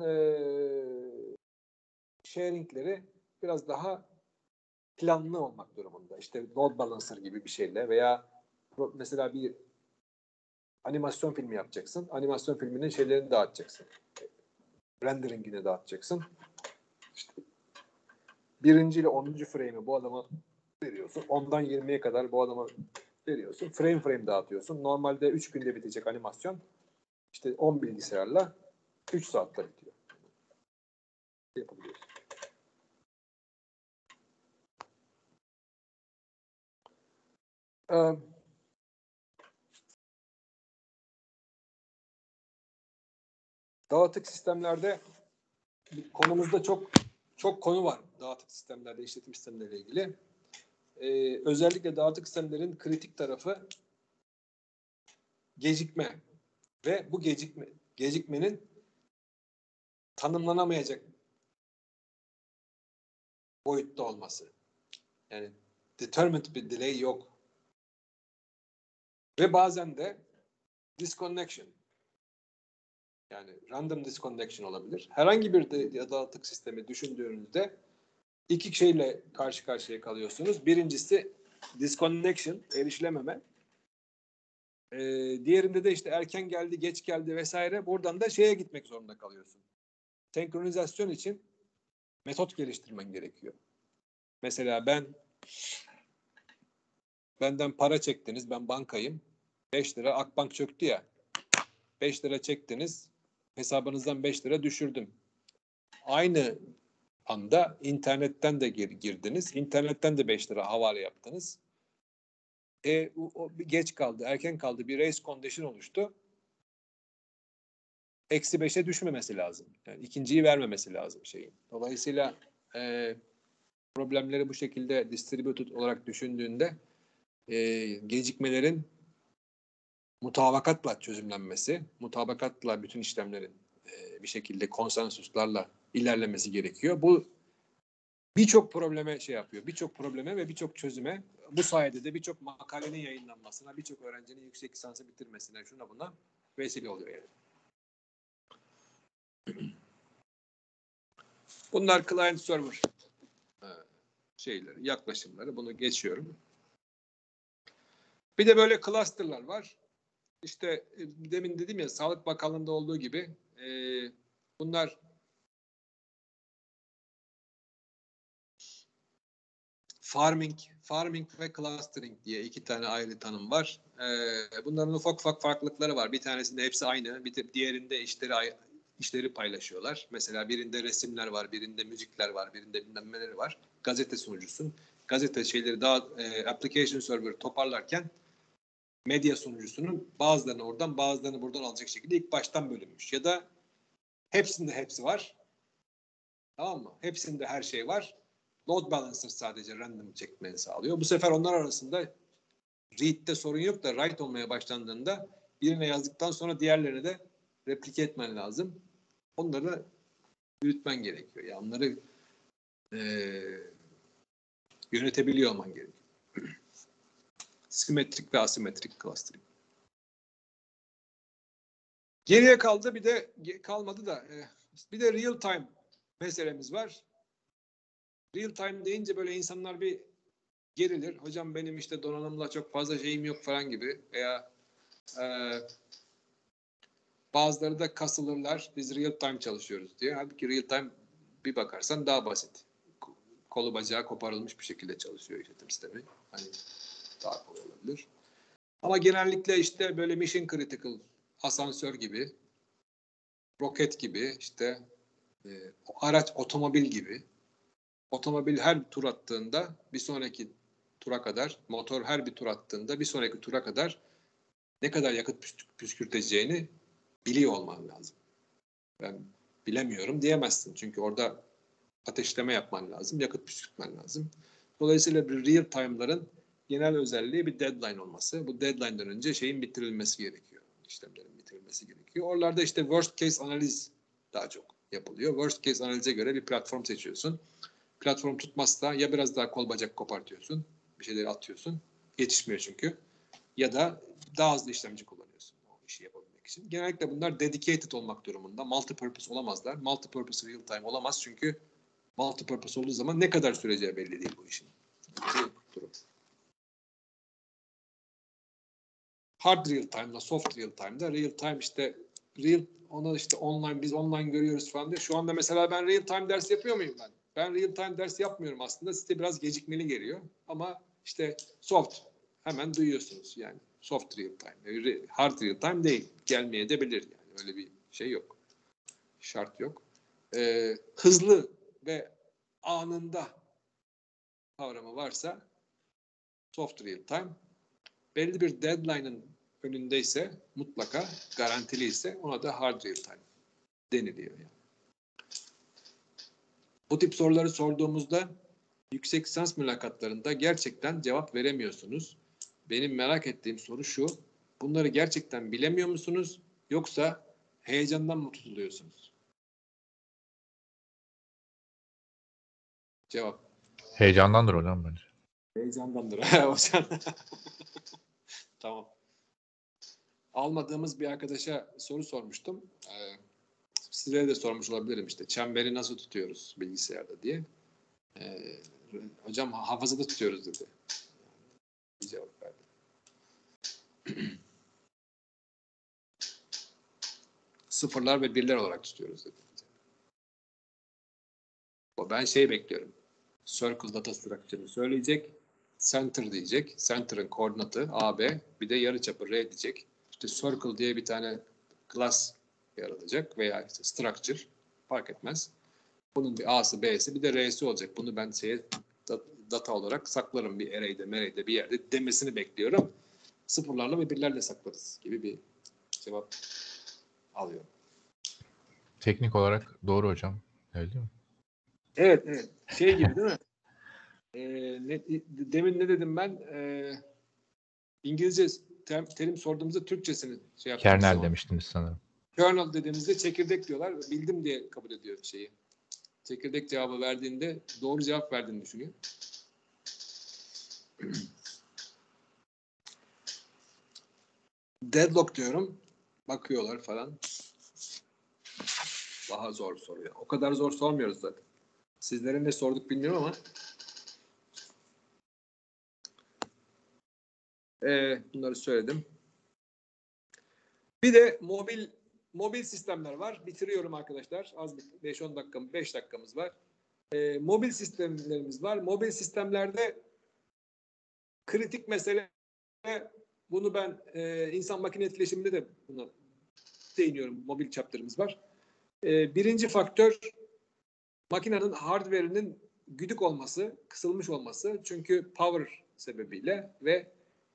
sharingleri biraz daha planlı olmak durumunda. İşte load balancer gibi bir şeyle veya mesela bir animasyon filmi yapacaksın. Animasyon filminin şeylerini dağıtacaksın. Rendering'ini dağıtacaksın. İşte 1. ile 10. frame'i bu adama veriyorsun. 10'dan 20'ye kadar bu adama veriyorsun. Frame dağıtıyorsun. Normalde 3 günde bitecek animasyon işte 10 bilgisayarla 3 saatte bitiyor. Yapabiliyorsun. Dağıtık sistemlerde konumuzda çok konu var dağıtık sistemlerde, işletim sistemleriyle ilgili. Özellikle dağıtık sistemlerin kritik tarafı gecikme ve bu gecikmenin tanımlanamayacak boyutta olması. Yani determined bir delay yok. Ve bazen de disconnection. Yani random disconnection olabilir. Herhangi bir dağıtık sistemi düşündüğünüzde iki şeyle karşı karşıya kalıyorsunuz. Birincisi disconnection, erişilememe. Diğerinde de işte erken geldi, geç geldi vesaire. Buradan da şeye gitmek zorunda kalıyorsun. Senkronizasyon için metot geliştirmen gerekiyor. Mesela benden para çektiniz, ben bankayım. 5 lira Akbank çöktü ya. 5 lira çektiniz, hesabınızdan 5 lira düşürdüm. Aynı anda internetten de girdiniz. İnternetten de 5 lira havale yaptınız. O geç kaldı, erken kaldı. Bir race condition oluştu. -5'e düşmemesi lazım. Yani ikinciyi vermemesi lazım şeyin. Dolayısıyla problemleri bu şekilde distributed olarak düşündüğünde gecikmelerin mutabakatla çözümlenmesi, mutabakatla bütün işlemlerin bir şekilde konsensuslarla ilerlemesi gerekiyor. Bu birçok probleme şey yapıyor. Birçok probleme ve birçok çözüme, bu sayede de birçok makalenin yayınlanmasına, birçok öğrencinin yüksek lisansı bitirmesine, şuna buna vesile oluyor yani. Bunlar client server şeyleri, yaklaşımları. Bunu geçiyorum. Bir de böyle cluster'lar var. İşte demin dedim ya, Sağlık Bakanlığı'nda olduğu gibi bunlar farming ve clustering diye iki tane ayrı tanım var. Bunların ufak ufak farklılıkları var. Bir tanesinde hepsi aynı, diğerinde işleri paylaşıyorlar. Mesela birinde resimler var, birinde müzikler var, birinde bilmem neleri var. Gazete sunucusun. Gazete şeyleri daha application server toparlarken medya sunucusunun bazılarını oradan bazılarını buradan alacak şekilde ilk baştan bölünmüş. Ya da hepsinde hepsi var. Tamam mı? Hepsinde her şey var. Load balancer sadece random çekmeni sağlıyor. Bu sefer onlar arasında read'de sorun yok da write olmaya başlandığında birine yazdıktan sonra diğerlerini de replike etmen lazım. Onları büyütmen gerekiyor. Yani onları yönetebiliyor olman gerekiyor. Simetrik ve asimetrik clustering. Geriye kaldı bir de real time meselemiz var. Real time deyince böyle insanlar bir gerilir. Hocam benim işte donanımla çok fazla şeyim yok falan gibi veya bazıları da kasılırlar. Biz real time çalışıyoruz diye. Halbuki real time bir bakarsan daha basit. Kolu bacağı koparılmış bir şekilde çalışıyor işletim sistemi. Hani daha kolay olabilir. Ama genellikle işte böyle mission critical asansör gibi, roket gibi, işte araç, otomobil gibi. Otomobil her tur attığında bir sonraki tura kadar, motor her bir tur attığında bir sonraki tura kadar ne kadar yakıt püskürteceğini biliyor olman lazım. Ben bilemiyorum diyemezsin. Çünkü orada ateşleme yapman lazım, yakıt püskürtmen lazım. Dolayısıyla bir real time'ların genel özelliği bir deadline olması. Bu deadline'dan önce şeyin bitirilmesi gerekiyor. İşlemlerin bitirilmesi gerekiyor. Oralarda işte worst case analiz daha çok yapılıyor. Worst case analize göre bir platform seçiyorsun. Platform tutmazsa ya biraz daha kol bacak kopartıyorsun, bir şeyleri atıyorsun. Yetişmiyor çünkü. Ya da daha hızlı işlemci kullanıyorsun o işi yapabilmek için. Genellikle bunlar dedicated olmak durumunda. Multipurpose olamazlar. Multipurpose real time olamaz çünkü multipurpose olduğu zaman ne kadar süreceği belli değil bu işin. Durum. Hard real time'da, soft real time'da, real time işte ona işte online, biz online görüyoruz falan diyor. Şu anda mesela ben real time ders yapıyor muyum ben? Ben real time ders yapmıyorum aslında. Size biraz gecikmeli geliyor. Ama işte soft hemen duyuyorsunuz yani. Soft real time. Hard real time değil. Gelmeye de bilir yani. Öyle bir şey yok. Şart yok. Hızlı ve anında kavramı varsa soft real time. Belli bir deadline'ın önündeyse, mutlaka garantili ise ona da hard real time deniliyor yani. Bu tip soruları sorduğumuzda yüksek lisans mülakatlarında gerçekten cevap veremiyorsunuz. Benim merak ettiğim soru şu: bunları gerçekten bilemiyor musunuz yoksa heyecandan mı tutuluyorsunuz? Cevap. Heyecandandır hocam bence. Heyecandandır. Tamam. Almadığımız bir arkadaşa soru sormuştum. Size de sormuş olabilirim işte. Çemberi nasıl tutuyoruz bilgisayarda diye. Hocam hafızada tutuyoruz dedi. Bir cevap verdi. Sıfırlar ve birler olarak tutuyoruz dedi. Ben bekliyorum. Circle data structure'ını söyleyecek. Center diyecek. Center'ın koordinatı AB. Bir de yarıçapı R diyecek. İşte circle diye bir tane class yaratacak veya işte structure, fark etmez. Bunun bir A'sı, B'si, bir de R'si olacak. Bunu ben data olarak saklarım bir array'de bir yerde demesini bekliyorum. Sıfırlarla ve birlerle saklarız gibi bir cevap alıyorum. Teknik olarak doğru hocam. Öyle değil mi? Evet. Şey gibi değil mi? Demin ne dedim ben? İngilizce terim sorduğumuzda Türkçesini yaptığımız Kernel zaman. demiştiniz sanırım. Kernel dediğimizde çekirdek diyorlar. Bildim diye kabul ediyor şeyi. Çekirdek cevabı verdiğinde doğru cevap verdiğini düşünüyor. Deadlock diyorum. Bakıyorlar falan. Daha zor soruyor. O kadar zor sormuyoruz zaten. Sizlere ne sorduk bilmiyorum ama bunları söyledim. Bir de mobil sistemler var. Bitiriyorum arkadaşlar. Az 5-10 dakikamız, 5 dakikamız var. Mobil sistemlerimiz var. Mobil sistemlerde kritik mesele, bunu ben insan makine etkileşiminde de bunu değiniyorum. Mobil chapter'ımız var. Birinci faktör makinenin hardware'inin güdük olması, kısılmış olması. Çünkü power sebebiyle ve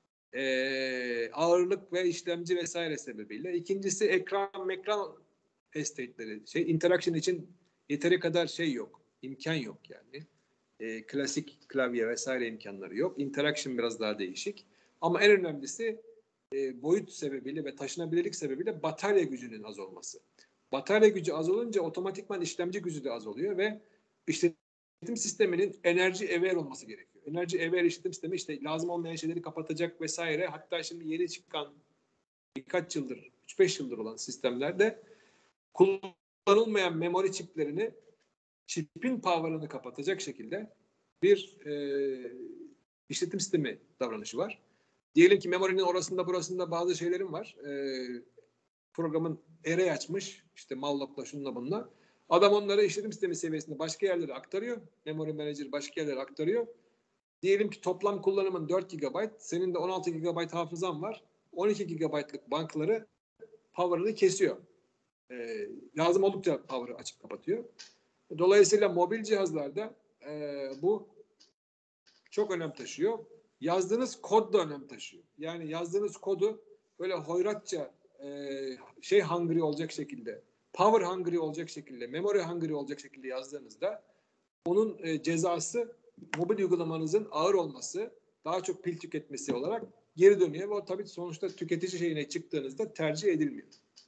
ağırlık ve işlemci vesaire sebebiyle. İkincisi ekran estate'leri. Interaction için yeteri kadar şey yok. İmkan yok yani. Klasik klavye vesaire imkanları yok. Interaction biraz daha değişik. Ama en önemlisi boyut sebebiyle ve taşınabilirlik sebebiyle batarya gücünün az olması. Batarya gücü az olunca otomatikman işlemci gücü de az oluyor ve işletim sisteminin enerji aware olması gerekiyor. Enerji aware işletim sistemi işte lazım olmayan şeyleri kapatacak vesaire. Hatta şimdi yeni çıkan birkaç yıldır, 3-5 yıldır olan sistemlerde kullanılmayan memori çipin power'ını kapatacak şekilde bir işletim sistemi davranışı var. Diyelim ki memorinin orasında burasında bazı şeylerin var. Programın array açmış. İşte mallock'la şununla bununla. Adam onları işletim sistemi seviyesinde başka yerlere aktarıyor. Memory Manager başka yerlere aktarıyor. Diyelim ki toplam kullanımın 4 GB. Senin de 16 GB hafızan var. 12 GB'lık bankları power'ını kesiyor. Lazım oldukça power'ı açıp kapatıyor. Dolayısıyla mobil cihazlarda bu çok önem taşıyor. Yazdığınız kod da önem taşıyor. Yani yazdığınız kodu böyle hoyratça hungry olacak şekilde, power hungry olacak şekilde, memory hungry olacak şekilde yazdığınızda onun cezası mobil uygulamanızın ağır olması, daha çok pil tüketmesi olarak geri dönüyor ve o tabii sonuçta tüketici şeyine çıktığınızda tercih edilmiyor.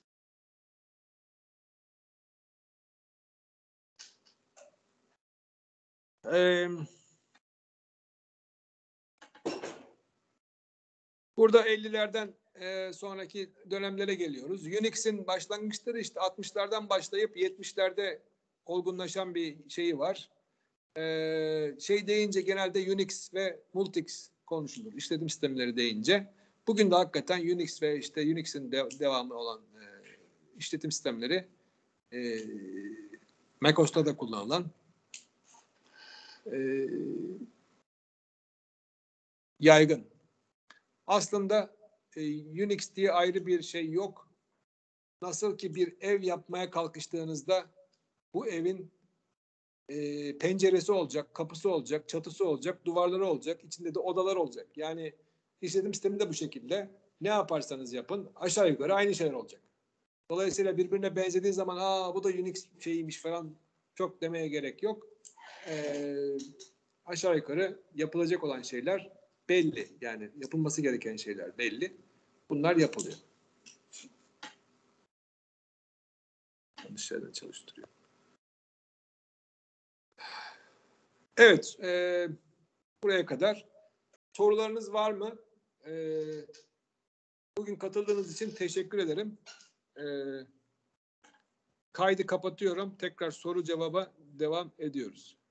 Burada 50'lerden sonraki dönemlere geliyoruz. Unix'in başlangıçları işte 60'lardan başlayıp 70'lerde olgunlaşan bir şeyi var. Deyince genelde Unix ve Multix konuşulur. İşletim sistemleri deyince. Bugün de hakikaten Unix ve işte Unix'in devamı olan işletim sistemleri macOS'ta da kullanılan yaygın. Aslında Unix diye ayrı bir şey yok. Nasıl ki bir ev yapmaya kalkıştığınızda bu evin penceresi olacak, kapısı olacak, çatısı olacak, duvarları olacak, içinde de odalar olacak. Yani işletim sistemi de bu şekilde. Ne yaparsanız yapın aşağı yukarı aynı şeyler olacak. Dolayısıyla birbirine benzediği zaman bu da Unix şeyiymiş falan çok demeye gerek yok. Aşağı yukarı yapılacak olan şeyler belli. Yani yapılması gereken şeyler belli. Bunlar yapılıyor. Dışarıdan çalıştırıyor. Evet. Buraya kadar. Sorularınız var mı? Bugün katıldığınız için teşekkür ederim. Kaydı kapatıyorum. Tekrar soru cevaba devam ediyoruz.